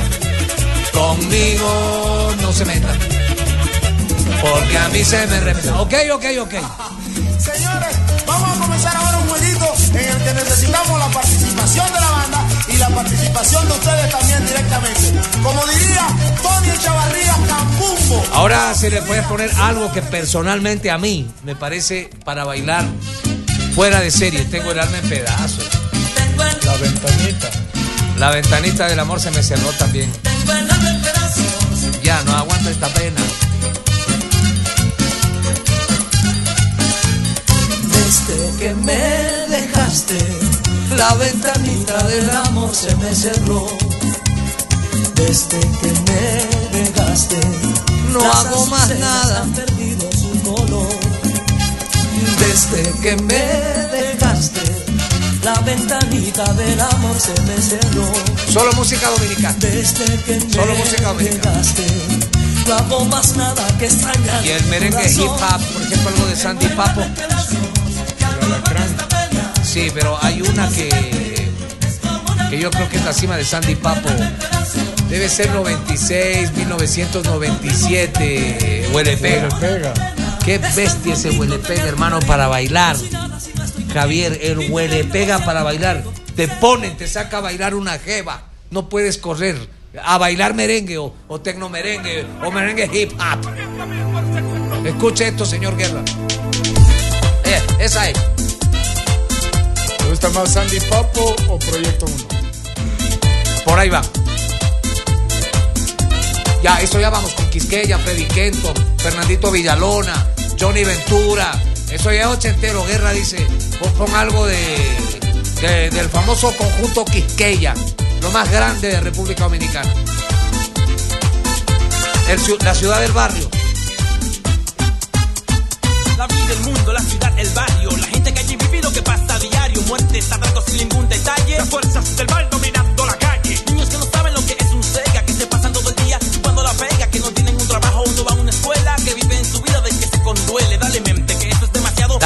Conmigo no se metan, porque a mí se me respeta. Ok. Señores, vamos a comenzar ahora un jueguito en el que necesitamos la participación de la banda y la participación de ustedes también directamente. Como diría Tony Echavarría, Cambumbo. Ahora se le puede poner algo que personalmente a mí me parece para bailar fuera de serie. Tengo el alma en pedazos. La ventanita. La ventanita del amor se me cerró también. Ya no aguanto esta pena. Desde que me dejaste, la ventanita del amor se me cerró. Desde que me dejaste, no hago más nada. Han perdido su color. Desde que me dejaste, la ventanita del amor se me cerró. Solo música dominicana. Desde que Solo música dominicana. dejaste, no hago más nada que extrañar. Y el merengue hip hop, por ejemplo, algo de Sandy Papo. Sí, pero hay una que yo creo que es la cima de Sandy Papo. Debe ser 96, 1997. Huele pega. Qué bestia ese huele pega, hermano, para bailar. Javier, el huele pega para bailar. Te ponen, te saca a bailar una jeva. No puedes correr a bailar merengue o tecno merengue o merengue hip hop. Escuche esto, señor Guerra. Esa es. ¿Te gusta más Sandy Papo o Proyecto 1? Por ahí va. Ya, esto ya vamos con Quisqueya, Freddy Kenton, Fernandito Villalona, Johnny Ventura. Eso ya es ochentero. Guerra dice, pon algo del famoso conjunto Quisqueya, lo más grande de República Dominicana. La ciudad del barrio. La vida, el mundo, la ciudad, el barrio, la gente que allí vive lo que pasa a diario, muertes, atracos sin ningún detalle, las fuerzas del mal dominando la calle, niños que no saben lo que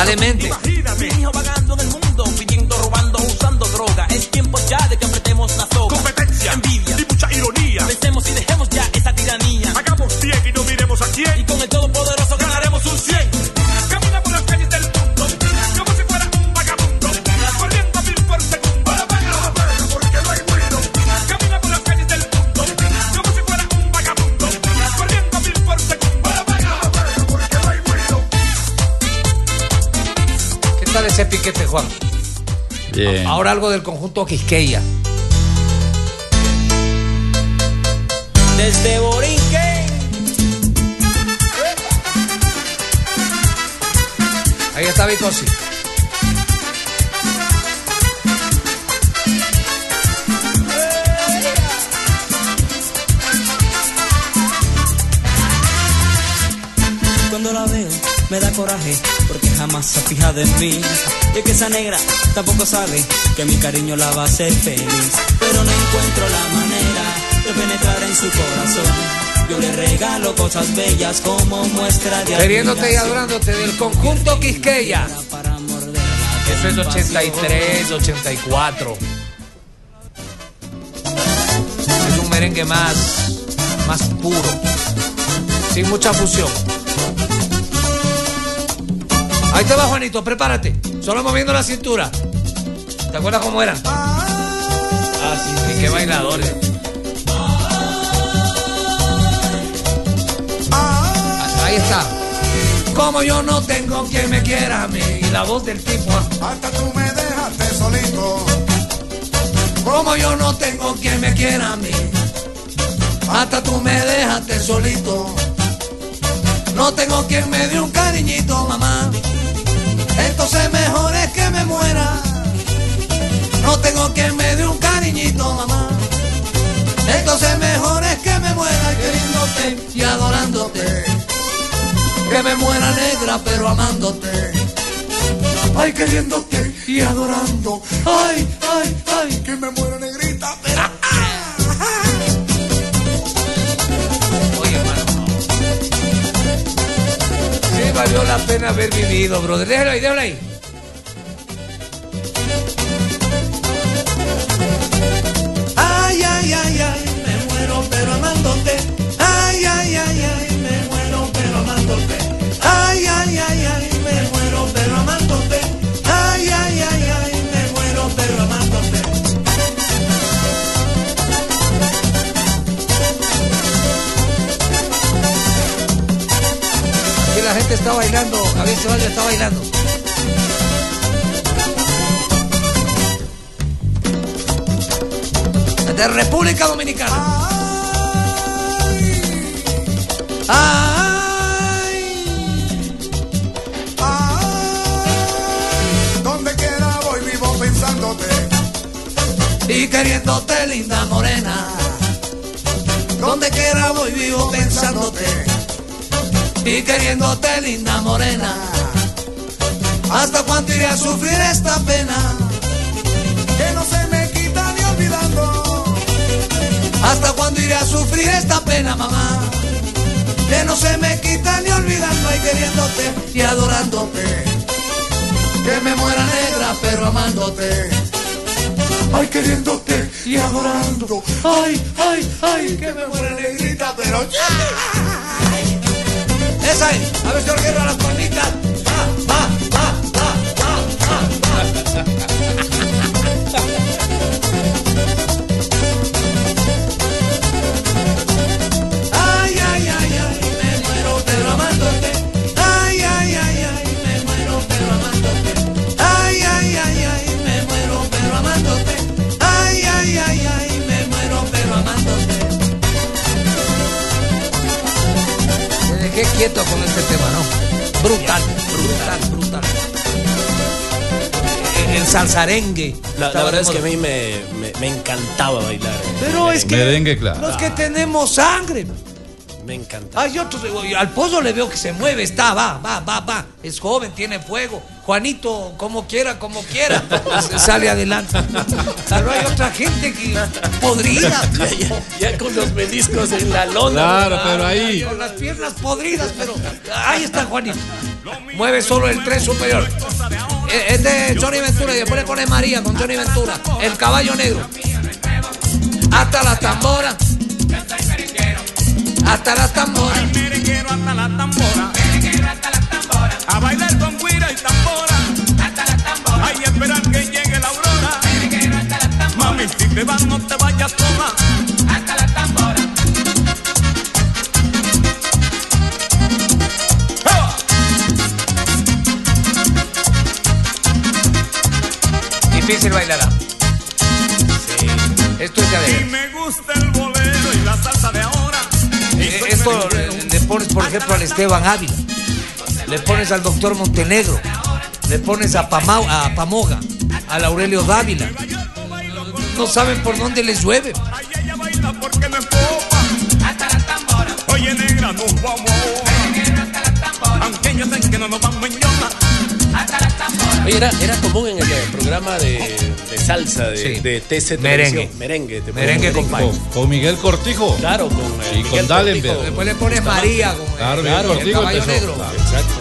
Dale mente. Imagínate. Mi hijo vagando en el mundo, pidiendo, robando, usando droga. Es tiempo ya de que apretemos la soga. Competencia, envidia y mucha ironía. Pensemos y dejemos ya esa tiranía. Hagamos bien y no miremos a quién. Y con el Todopoderoso ganaremos un 100. Camina por las calles del mundo como si fuera un vagabundo, corriendo 1000 por segundo. Porque no hay ruido. Camina por las calles del mundo como si fuera un vagabundo, corriendo 1000 por segundo. Porque no hay ruido. ¿Qué tal ese piquete, Juan? Bien. Ahora algo del conjunto Quisqueya. Desde Borinquen. Ahí está Vicosi. Cuando la veo me da coraje porque jamás se ha fijado en mí. Y que esa negra tampoco sabe que mi cariño la va a hacer feliz. Pero no encuentro la manera de penetrar en su corazón. Yo le regalo cosas bellas como muestra de Queriéndote y adorándote del conjunto Quisqueya. Eso es 83, 84. Es un merengue más puro, sin mucha fusión. Ahí te va, Juanito, prepárate. Solo moviendo la cintura. ¿Te acuerdas cómo eran? Sí, qué bailadores. Ahí está. Como yo no tengo quien me quiera a mí. Y la voz del tipo. Hasta tú me dejaste solito. Como yo no tengo quien me quiera a mí. Hasta tú me dejaste solito. No tengo quien me dé un cariñito, mamá. Entonces mejor es que me muera. No tengo quien me dé un cariñito, mamá. Entonces mejor es que me muera queriéndote y adorándote. Que me muera negra pero amándote. Ay, queriéndote y adorando. Ay, ay, ay. Que me muera negrita pero... Oye, hermano. Sí valió la pena haber vivido, brother. Déjalo ahí, déjalo ahí. Ay, ay, ay, ay, me muero pero amándote. Ay, ay, ay, ay, me muero pero amándote. Ay, ay, ay, ay, me muero pero amándote. Ay, ay, ay, ay, me muero pero amándote. Aquí la gente está bailando, Javier Ceballos está bailando. De República Dominicana. Ay, donde quiera voy vivo pensándote. Y queriéndote, linda morena. Donde quiera voy vivo pensándote. Y queriéndote, linda morena. ¿Hasta cuánto iré a sufrir esta pena? Que no se me quita ni olvidando. ¿Hasta cuándo iré a sufrir esta pena, mamá? Que no se me quita ni olvidando. Ay, queriéndote y adorándote. Que me muera negra pero amándote. Ay, queriéndote y adorando. Ay, ay, ay, que me muera negrita pero ya. Esa es. A ver, señor Guerra, las palmitas. Ay, ay, ay, ay, me muero pero amándote. Ay, ay, ay, ay, me muero pero amándote. Ay, ay, ay, ay, me muero pero amándote. Ay, ay, ay, ay, me muero pero amándote. Me dejé quieto con este tema, ¿no? Brutal, brutal, brutal. El salsarengue. La verdad es que a mí me encantaba bailar. Pero es que merengue, claro. los que tenemos sangre. Me encantaba. Hay otros, al Pozo le veo que se mueve, está, va. Es joven, tiene fuego. Juanito, como quiera, sale adelante. Pero hay otra gente que podrida. Ya con los meniscos en la lona. Claro, pero ahí. Con las piernas podridas, pero ahí está Juanito. Mueve solo el tren superior. Es de Johnny Ventura y después le pone María con Johnny Ventura. El caballo negro. Hasta la tambora. Hasta la tambora. Ay, merenguero hasta la tambora. A bailar con guira y tambora. Hasta la tambora. Ay, esperar que llegue la aurora. Mami, si te vas no te vayas sola. Hasta la tambora. Difícil bailará. Sí. Esto es de Y me gusta el bolero y la salsa de ahora. Esto le pones, por ejemplo, al Esteban Ávila. Le pones al doctor Montenegro. Le pones a Pamoga. Al Aurelio Dávila. No saben por dónde les llueve. Ay, ella baila porque me empuja. Hasta la tambora. Oye, negra, nos vamos ahora. Aunque ellos sé que no nos vamos en yona. Hasta la tambora. Oye, era común en el programa de salsa de TC Merengue. Merengue Con Miguel Cortijo. Claro, con y Miguel con Dallenberg. Cortijo. Después le pones María. Claro, Claro, Miguel Cortijo el caballo empezó. negro. Claro. Exacto.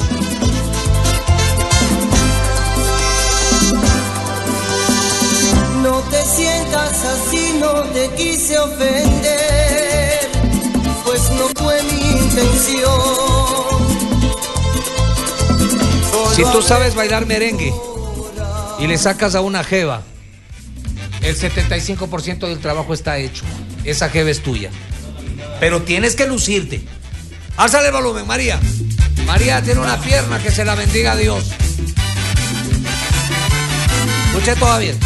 No te sientas así, no te quise ofender, pues no fue mi intención. Si tú sabes bailar merengue y le sacas a una jeva, el 75% del trabajo está hecho. Esa jeva es tuya. Pero tienes que lucirte. Álzale el volumen, María. María tiene una pierna, que se la bendiga Dios. Escuche todavía.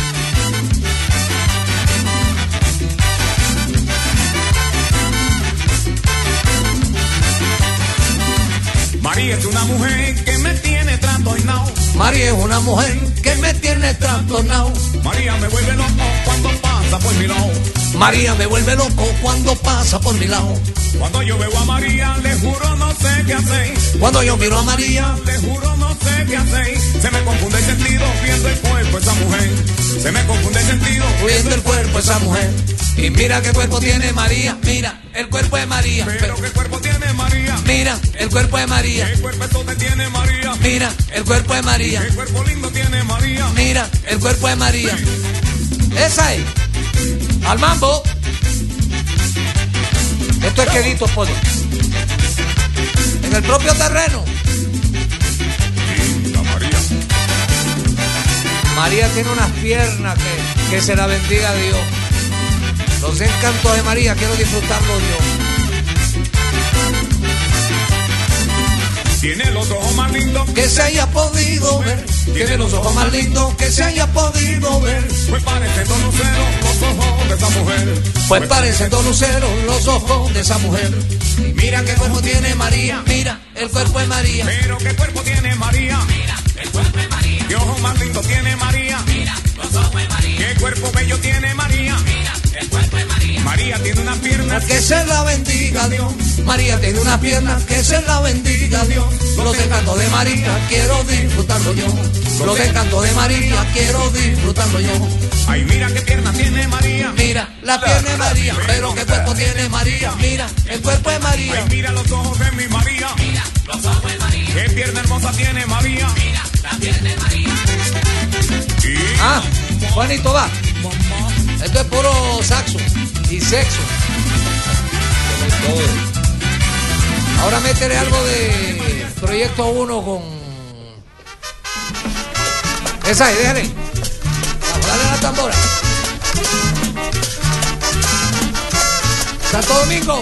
María es una mujer que me tiene trastornado. María es una mujer que me tiene trastornado. María me vuelve loco cuando pasa por mi lado. María me vuelve loco cuando pasa por mi lado. Cuando yo veo a María, le juro no sé qué hacer. Cuando yo miro a María, le juro no sé qué hacer. Se me confunde el sentido viendo el cuerpo de esa mujer. Se me confunde el sentido viendo el cuerpo de esa mujer. Y mira qué cuerpo tiene María. Mira el cuerpo de María. Pero qué cuerpo tiene María. Mira el cuerpo de María. Qué cuerpo te tiene María. Mira el cuerpo de María. Qué cuerpo lindo tiene María. Mira el cuerpo de María. Esa es. Al mambo. Esto es quedito, pollo. En el propio terreno. Linda María. María tiene unas piernas que se la bendiga Dios. Los encantos de María, quiero disfrutarlo yo. Tiene los ojos más lindos que se haya podido ver. Tiene los ojos más lindos que se haya podido ver. Pues parecen dos luceros los ojos de esa mujer. Pues parecen dos luceros los ojos de esa mujer. Mira qué cuerpo tiene María. Mira el cuerpo de María. Pero qué cuerpo tiene María. Mira el cuerpo de María. Qué ojos más lindos tiene María. Mira los ojos de María. Qué cuerpo bello tiene María. Mira el cuerpo de María. María tiene una pierna que se la bendiga Dios. María tiene una pierna que se la bendiga Dios. Los encantos de María quiero disfrutarlo yo. Los encantos de María quiero disfrutarlo yo. Ay, mira qué pierna tiene María. Mira la pierna de María. Pero qué cuerpo tiene María. Mira el cuerpo de María. Ay, mira los ojos de mi María. Mira los ojos de María. Qué pierna hermosa tiene María. Mira la pierna de María. Ah, Juanito va. Esto es puro saxo y sexo. Ahora métele algo de Proyecto 1 con... Esa ahí, déjale. Dale la tambora. Santo Domingo.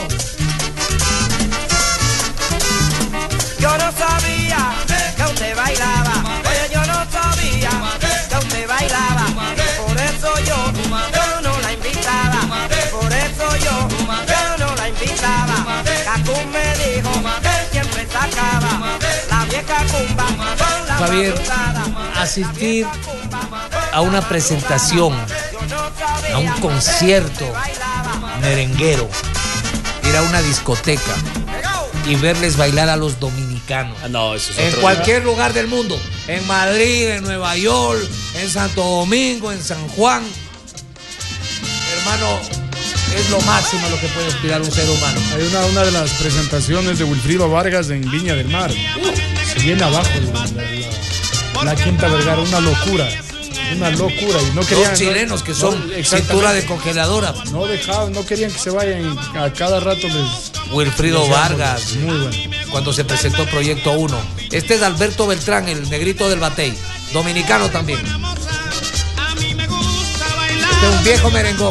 Yo no sabía que usted bailaba. Oye, yo no sabía que usted bailaba. Por eso yo no la invitaba. Por eso yo no la invitaba. Cacún me dijo que siempre sacaba la vieja cumba con la Javier, madrugada. asistir a una presentación, a un concierto merenguero, ir a una discoteca y verles bailar a los dominicanos. No, eso es En otro cualquier lugar del mundo. En Madrid, en Nueva York, en Santo Domingo, en San Juan. Hermano, es lo máximo a lo que puede aspirar un ser humano. Hay una de las presentaciones de Wilfrido Vargas en Viña del Mar. Se viene abajo la Quinta Vergara, una locura. Una locura. Y no querían, los chilenos que son cintura de congeladora. No querían que se vayan. A cada rato les... Wilfrido Vargas. Muy bueno. Cuando se presentó Proyecto 1. Este es Alberto Beltrán, el negrito del batey. Dominicano también. Este es un viejo merengón.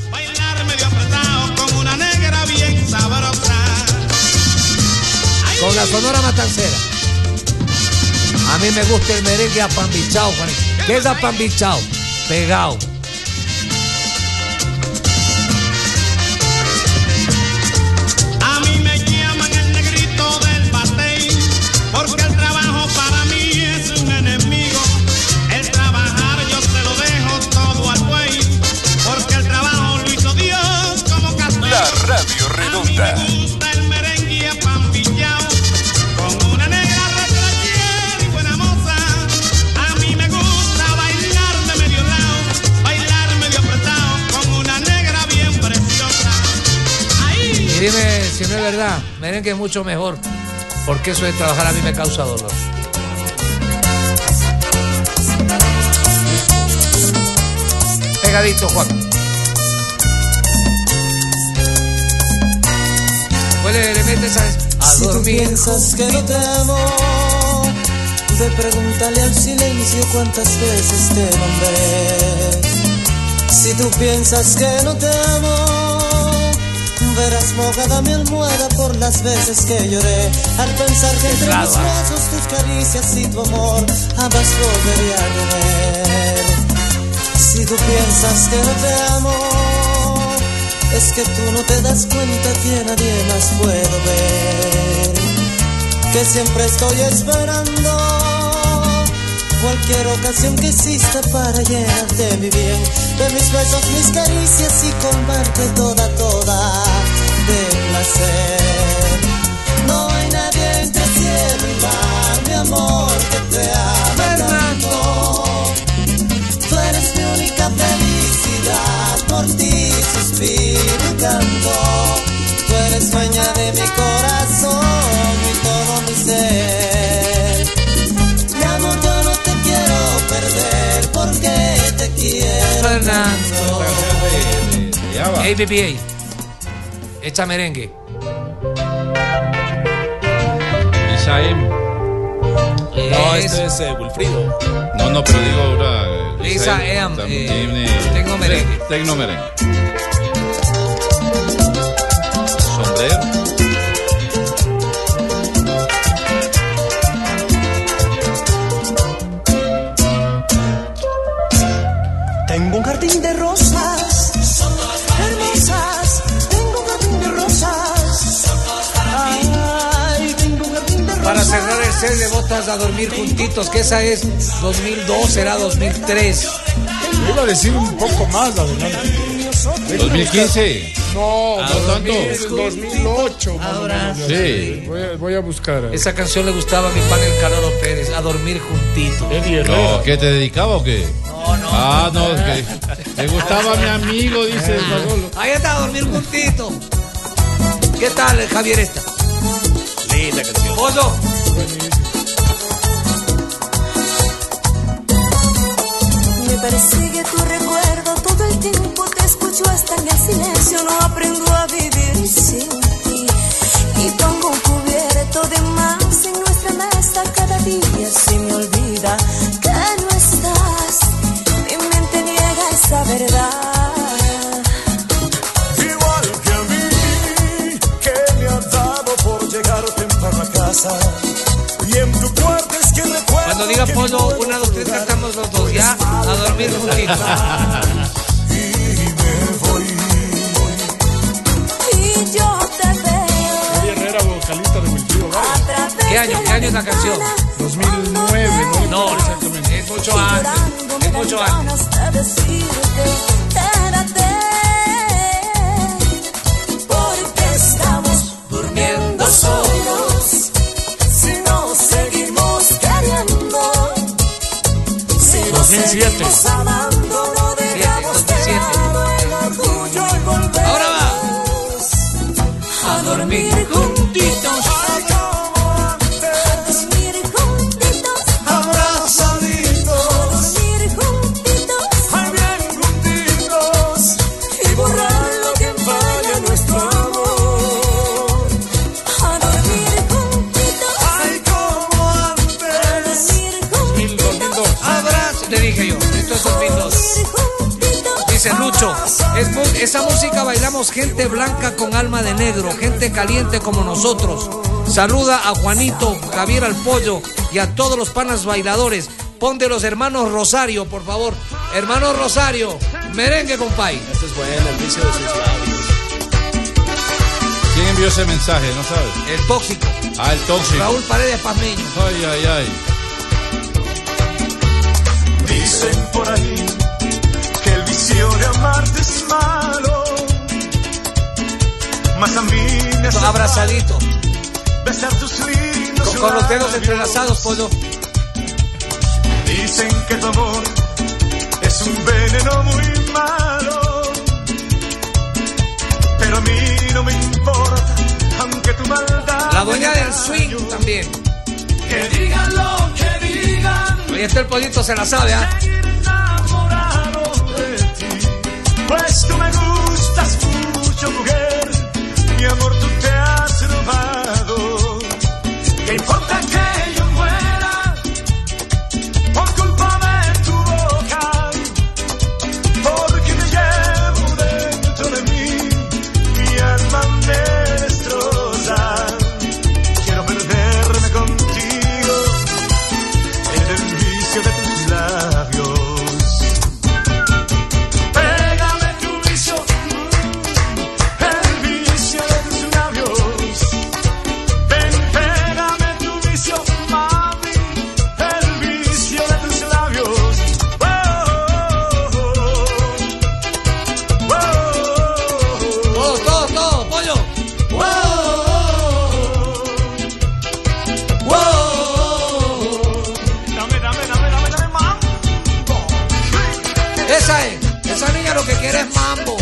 Con la Sonora Matancera. A mí me gusta el merengue apambichao, Juanito. ¿Qué es apambichao? Pegado. A mí me llaman el negrito del batey, porque el trabajo para mí es un enemigo. El trabajar yo se lo dejo todo al buey, porque el trabajo lo hizo Dios como castigo. La Radio Redonda. A mí me gusta el merengue apambichao, con una negra retrachera y buena moza. A mí me gusta bailar de medio lado, bailar medio apretado, con una negra bien preciosa. Ahí. Y dime si no es verdad, merengue es mucho mejor, porque eso de trabajar a mí me causa dolor. Pegadito, Juan. Pues le metes a Si tú dormir. piensas que no te amo, ve pregúntale al silencio cuántas veces te nombré. Si tú piensas que no te amo, verás mojada mi almohada por las veces que lloré, al pensar que entre mis brazos, tus caricias y tu amor jamás volvería a tener. Si tú piensas que no te amo, es que tú no te das cuenta que nadie más puedo ver, que siempre estoy esperando cualquier ocasión que exista para llenarte mi bien, de mis besos, mis caricias y colmarte toda de placer. No hay nadie entre cielo y mar, mi amor, que te ama tanto. Tú eres mi única felicidad, por ti suspiro y canto. Tú eres dueña de mi corazón y todo mi ser. Mi amor, yo no te quiero perder porque te quiero Fernando. Ya va. ABBA. Echa merengue. Isaem. No, esto es Wilfrido. No, pero digo ahora. Lisa M. Tecno merengue. Tecno merengue. Sombrero. Tengo un jardín de rosas hermosas. Tengo un jardín de rosas. Ay, tengo un jardín de rosas. Para cerrar el set de botas a dormir juntitos, que esa es 2002, será 2003. Yo iba a decir un poco más adelante. 2015. No, A no tanto. dormir 2008. más o Ahora menos. sí. Voy a buscar. Esa canción le gustaba a mi pan el Carolo Pérez, a dormir juntitos. No, ¿qué te dedicaba o qué? No. Ah, no, es que le gustaba a mi amigo, dice Manolo. Ahí está, a dormir juntito. ¿Qué tal, Javier, esta? Linda canción. Pollo. Me persigue tu recuerdo todo el tiempo, te escucho hasta en el silencio, no aprendo a vivir sin ti. Y pongo un cubierto de más en nuestra mesa, cada día se me olvida que no estás. Mi mente niega esa verdad. Igual que a mí, que me ha dado por llegar temprano a casa. Y en tu cuarto es que recuerdo. Cuando diga Pollo, 1, 2, 3, cantamos los dos, ya, a dormir juntitos. Y yo te veo. Eddie Herrera, vocalista de Wilfrido Vargas. ¿Qué año es la canción? 2009, No, exactamente. es mucho antes. Es mucho antes. Ganas de decirte, quédate, porque estamos durmiendo solos. Seguimos amando, no dejamos de lado el orgullo y volvemos. Ahora va. A dormir juntitos. Lucho, esa música bailamos gente blanca con alma de negro, gente caliente como nosotros. Saluda a Juanito, Javier al Pollo y a todos los panas bailadores. Pon de los hermanos Rosario, por favor. Hermanos Rosario, merengue, compay. Esto es bueno, el vicio de sus labios. ¿Quién envió ese mensaje? ¿No sabes? El tóxico. Ah, el tóxico. Raúl Paredes Pazmeño. Ay, ay, ay. Dicen por ahí que el vicio de amarte es malo, mas a mí me hace abrazadito, besar tus lindos con los dedos entrelazados, Pollo. Dicen que tu amor es un veneno muy malo, pero a mí no me importa, aunque tu maldad. La dueña del swing también. Que digan lo que digan. Ahí está el Pollito, se la sabe, ¿ah? Pues tú me gustas mucho, mujer. Mi amor, tú te has robado. ¿Qué importa que yo muera por culpa de tu boca? Porque me llevo dentro de mí, mi alma me destroza. Quiero perderme contigo en el vicio de tus labios. Esa niña lo que quiere es mambo.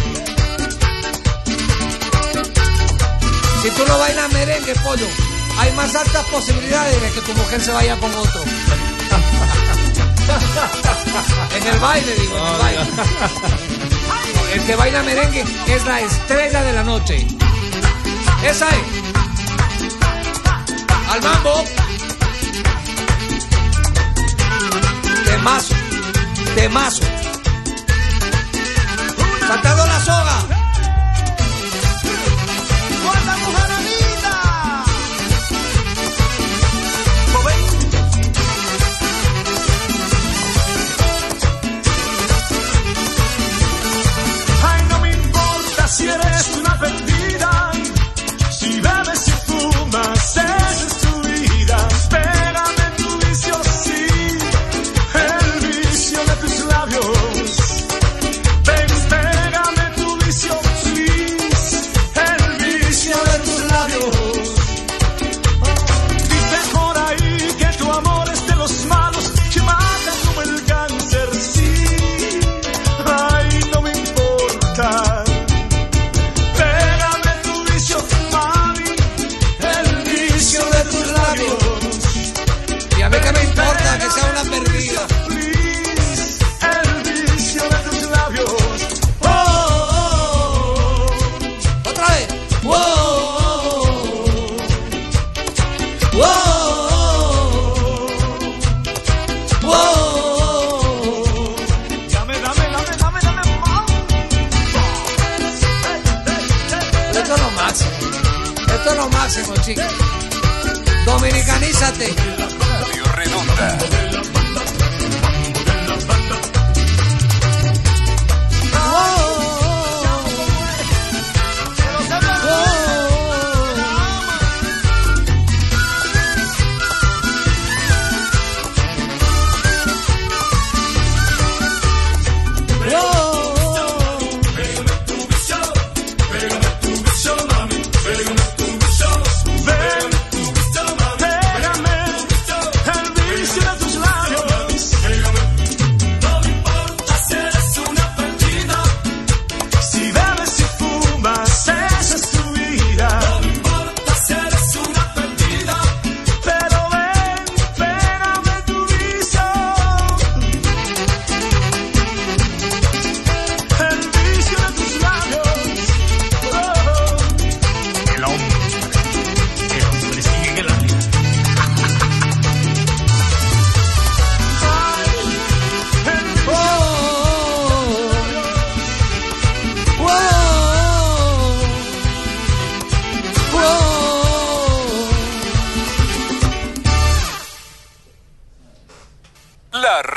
Si tú no bailas merengue, Pollo, hay más altas posibilidades de que tu mujer se vaya con otro. En el baile, digo, en el baile. El que baila merengue es la estrella de la noche. Esa es. Al mambo. Temazo. Temazo. Saltando la soga. ¡Guarda, mujer amiga! Ay, no me importa si eres una perdida, si bebes y fumas, esa es tu vida. Espérame tu vicio, sí, el vicio de tus labios. Que sea una perdida. El vicio de tus labios. Oh, oh, oh. Otra vez. Oh, oh, oh. Oh, dame, mambo. Esto es lo máximo. Esto es lo máximo, chicos. Dominicanízate. Redonda. Tus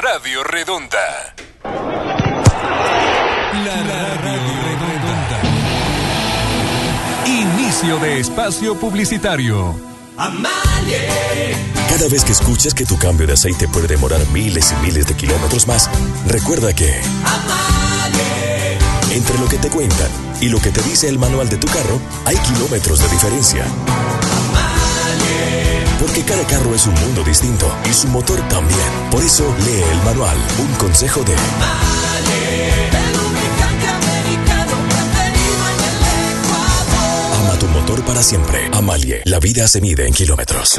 Radio Redonda. La Radio Redonda. Inicio de espacio publicitario. Amalie. Cada vez que escuches que tu cambio de aceite puede demorar miles y miles de kilómetros más, recuerda que Amalie. Entre lo que te cuentan y lo que te dice el manual de tu carro, hay kilómetros de diferencia. Amalie. Porque cada carro es un mundo distinto y su motor también. Por eso lee el manual. Un consejo de Amalie. El lubricante americano preferido en el Ecuador. Ama tu motor para siempre. Amalie. La vida se mide en kilómetros.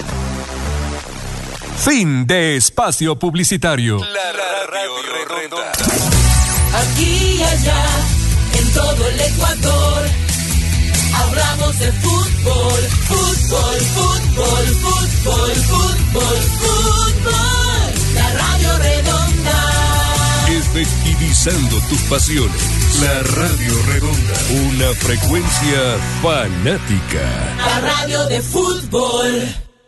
Fin de espacio publicitario. La Radio Redonda. Aquí y allá, en todo el Ecuador, hablamos de fútbol, fútbol, fútbol, fútbol, fútbol, fútbol. La Radio Redonda. Efectivizando tus pasiones. La Radio Redonda. Una frecuencia fanática. La radio de fútbol.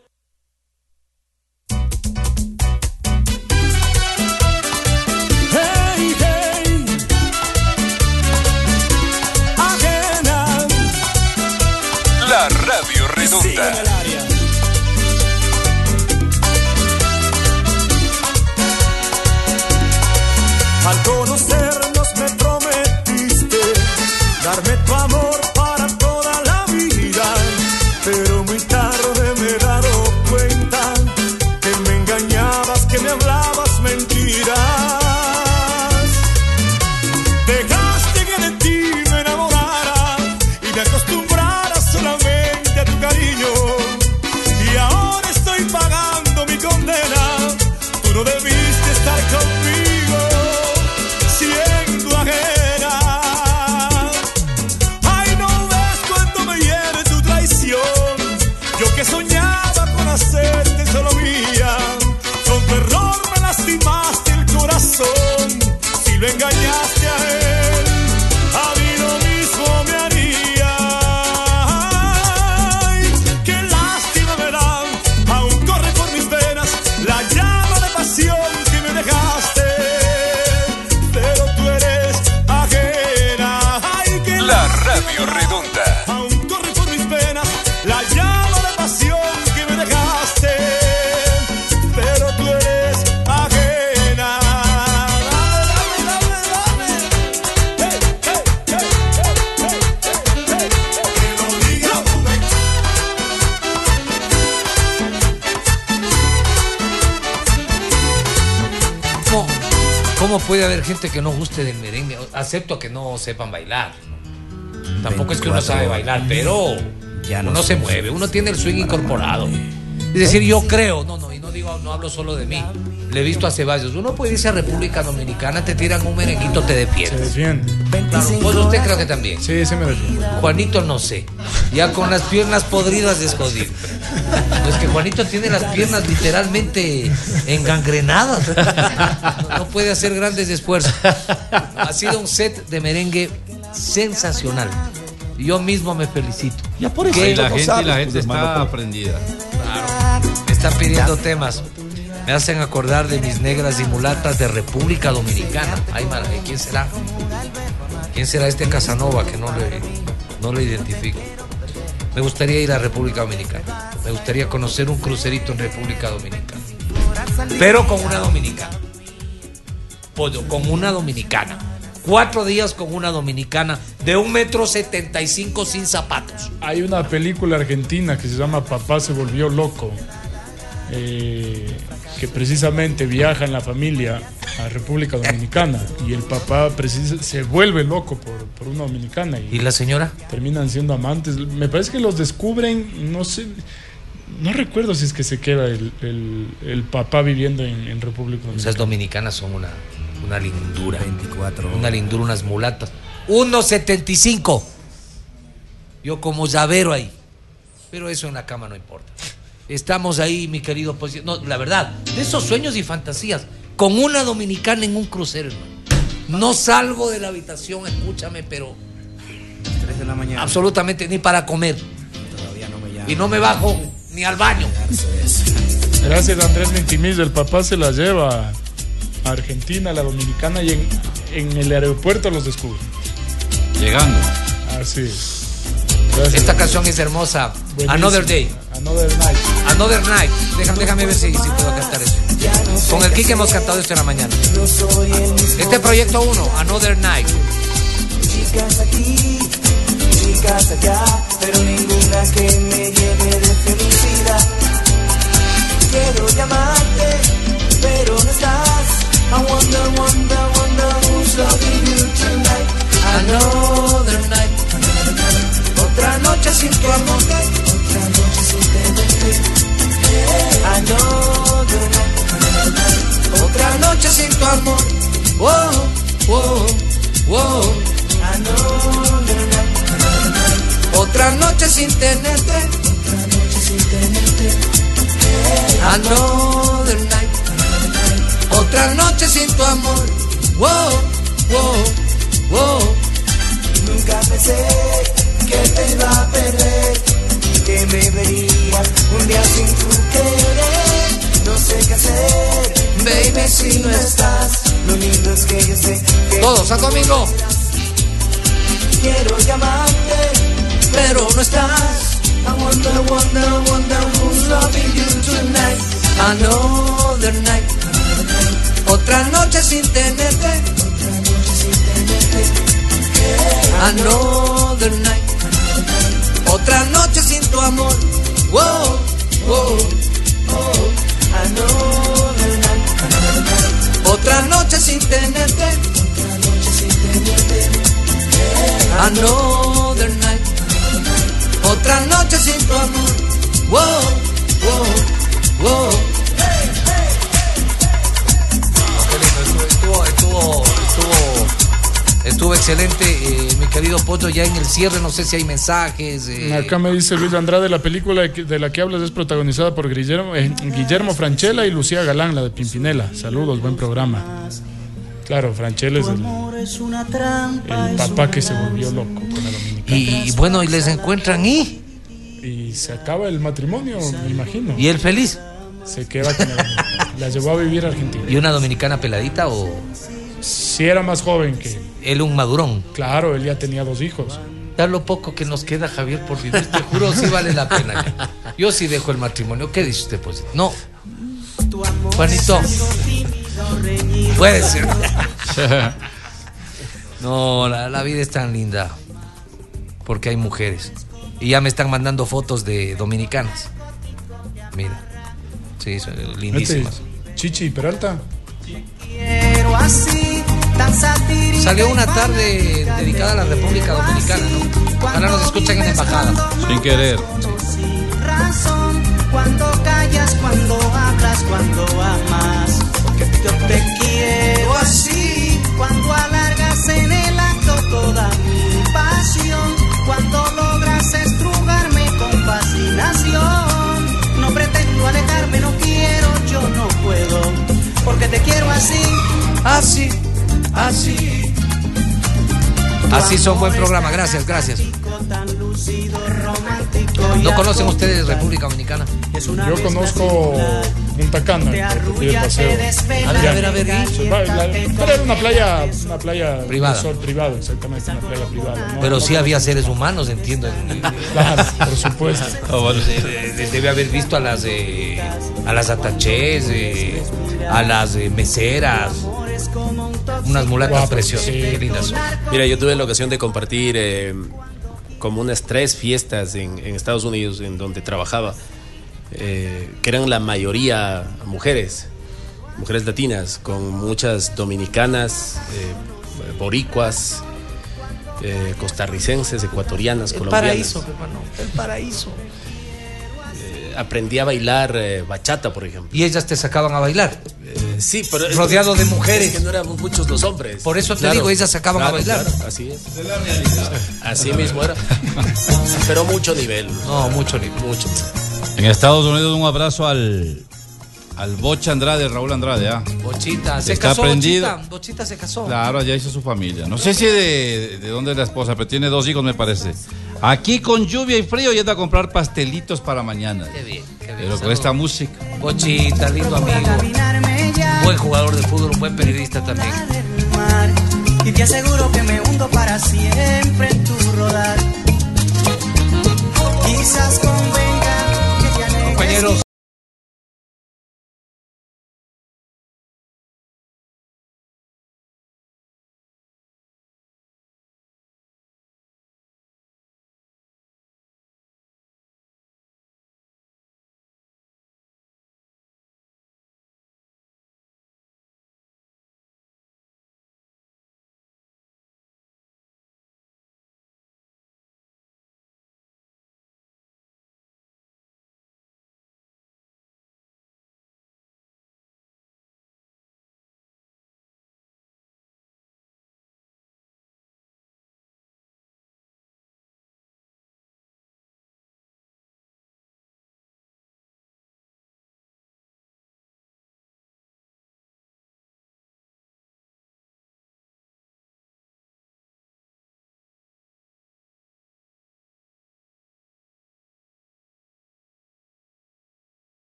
La Radio Redonda. Al conocernos me prometiste darme tu amor para toda la vida, pero muy tarde me he dado cuenta que me engañabas, que me hablabas mentiras. Dejaste que de ti me enamorara y me acostumbrara solamente a tu cariño, y ahora estoy pagando mi condena. Tú no debiste estar conmigo siendo ajena. Ay, no ves cuando me hiere tu traición. Yo que soñaba con hacerte solo mía, con tu error me lastimaste el corazón. Si lo engañaste a él, a mí lo mismo me haría. Ay, qué lástima me da, aún corre por mis venas la llama de pasión que me dejaste, pero tú eres ajena. Ay, qué La Radio Redonda. aún corre por mis venas la llama de pasión que me dejaste, pero tú eres ajena. ¿Cómo puede haber gente que no guste del merengue? Acepto que no sepan bailar, ¿no? Tampoco es que uno sabe bailar, pero uno se mueve, uno tiene el swing incorporado. Es decir, yo creo, y no hablo solo de mí. Le he visto a Ceballos. Uno puede irse a República Dominicana, te tiran un merenguito, te defiendes. Se defiende. Claro, pues usted creo que también. Sí, se me defiende. Juanito no sé. Ya con las piernas podridas es jodido. No, es que Juanito tiene las piernas literalmente engangrenadas. No puede hacer grandes esfuerzos. Ha sido un set de merengue sensacional. Yo mismo me felicito. Ya por eso. La gente está aprendida. Claro. Me están pidiendo temas. Me hacen acordar de mis negras y mulatas de República Dominicana. Ay, madre, ¿quién será? ¿Quién será este Casanova que no le identifico? Me gustaría ir a República Dominicana. Me gustaría conocer un crucerito en República Dominicana. Pero con una dominicana. Pollo, con una dominicana. 4 días con una dominicana de 1,75 m sin zapatos. Hay una película argentina que se llama Papá se volvió loco, que precisamente viaja en la familia a República Dominicana y el papá se vuelve loco por una dominicana. ¿Y la señora? Terminan siendo amantes. Me parece que los descubren, no sé, no recuerdo si es que se queda el papá viviendo en República Dominicana. Esas dominicanas son una lindura. 24. Una lindura, unas mulatas. 1,75. Yo como llavero ahí. Pero eso en la cama no importa. Estamos ahí, mi querido. Pues, no, la verdad, de esos sueños y fantasías, con una dominicana en un crucero, hermano. No salgo de la habitación, escúchame, pero 3 de la mañana. Absolutamente, ni para comer. Todavía no me llama. Y no me bajo ni al baño. Gracias a Andrés Ventimiglia, el papá se la lleva Argentina, la Dominicana, y en el aeropuerto los descubren. Llegando. Así es. Esta canción es hermosa. Buenísimo. Another Day. Another Night. Another Night. Déjame ver si puedo cantar eso. Con el Kike hemos cantado esto en la mañana. Este proyecto 1, Another Night. Chicas aquí, chicas allá, pero ninguna que me llene de felicidad. Quiero llamarte, pero no estás. I wonder who's loving you tonight. Another night. Otra noche sin tu amor, otra noche sin tenerte. Another night. Otra noche sin tu amor. Wow, wow, wow. Another night. Otra noche sin tenerte. Otra noche sin tenerte. Another night. Otra noche sin tu amor. Wow, wow, wow. Nunca pensé que te iba a perder, que me verías un día sin tu querer. No sé qué hacer, baby, si no estás. Lo lindo es que yo sé que todos a conmigo. Quiero llamarte, pero no estás. I wonder who's loving you tonight. Another night. Otra noche sin tenerte. Otra noche sin tenerte. Another night. Otra noche sin tu amor. Wow, wow, wow. Another night. Otra noche sin tenerte. Otra noche sin tenerte. Another night. Otra noche sin tu amor. Wow, wow, wow. Estuvo excelente, mi querido Pollo. Ya en el cierre, no sé si hay mensajes. Acá me dice Luis Andrade, la película de la que hablas es protagonizada por Guillermo Francella y Lucía Galán, la de Pimpinela. Saludos, buen programa. Claro, Francella es el papá que se volvió loco con la dominicana. Y bueno, y les encuentran y se acaba el matrimonio, me imagino. ¿Y él feliz? Se queda con la llevó a vivir a Argentina. ¿Y una dominicana peladita o...? Sí, era más joven que... Él un madurón. Claro, él ya tenía 2 hijos. Da lo poco que nos queda, Javier, por vivir. Te juro, sí vale la pena. Yo sí dejo el matrimonio. ¿Qué dice usted, pues? No. Juanito. Puede ser. No, la vida es tan linda. Porque hay mujeres. Y ya me están mandando fotos de dominicanas. Mira. Sí, son lindísimas. Chichi Peralta. Salió una tarde dedicada a la República Dominicana, ¿no? Ahora nos escuchan en la embajada. Sin querer. Razón, cuando callas, cuando hablas, cuando amas. Porque yo te quiero así. Cuando alargas en el acto toda mi pasión. Cuando logras estrujarme con fascinación. No pretendo alejarme, no quiero, yo no puedo. Porque te quiero así. Así, así. Así son, buen programa, gracias. ¿No conocen ustedes República Dominicana? Yo conozco Punta Cana, el paseo. A ver. Pero era una playa privada. Resort privado, exactamente, una playa privada. ¿No? Pero sí había seres humanos, entiendo. Claro, por supuesto. Debe haber visto a las atachés, a las meseras. Unas mulatas preciosas, sí. Qué lindas son. Mira, yo tuve la ocasión de compartir como unas 3 fiestas en Estados Unidos en donde trabajaba, que eran la mayoría mujeres latinas, con muchas dominicanas, boricuas, costarricenses, ecuatorianas, colombianas. Paraíso, hermano, el paraíso. Aprendí a bailar bachata, por ejemplo. ¿Y ellas te sacaban a bailar? Sí, pero rodeado de mujeres. Es que no eran muchos los hombres. Por eso te digo, ellas sacaban a bailar. Claro, así es. De la realidad. Así mismo era. Pero mucho nivel. No, mucho nivel. Mucho. En Estados Unidos, un abrazo al Bocha Andrade, Raúl Andrade. Bochita, se está casó. aprendido. Bochita se casó. Claro, allá hizo su familia. No sé si de dónde es la esposa, pero tiene 2 hijos, me parece. Aquí con lluvia y frío yendo a comprar pastelitos para mañana. Qué bien. Pero con esta música. Bochita, lindo amigo. Un buen jugador de fútbol, un buen periodista también. Y te aseguro que me hundo para siempre en tu rodar. Quizás convenga que te alegres. Compañeros,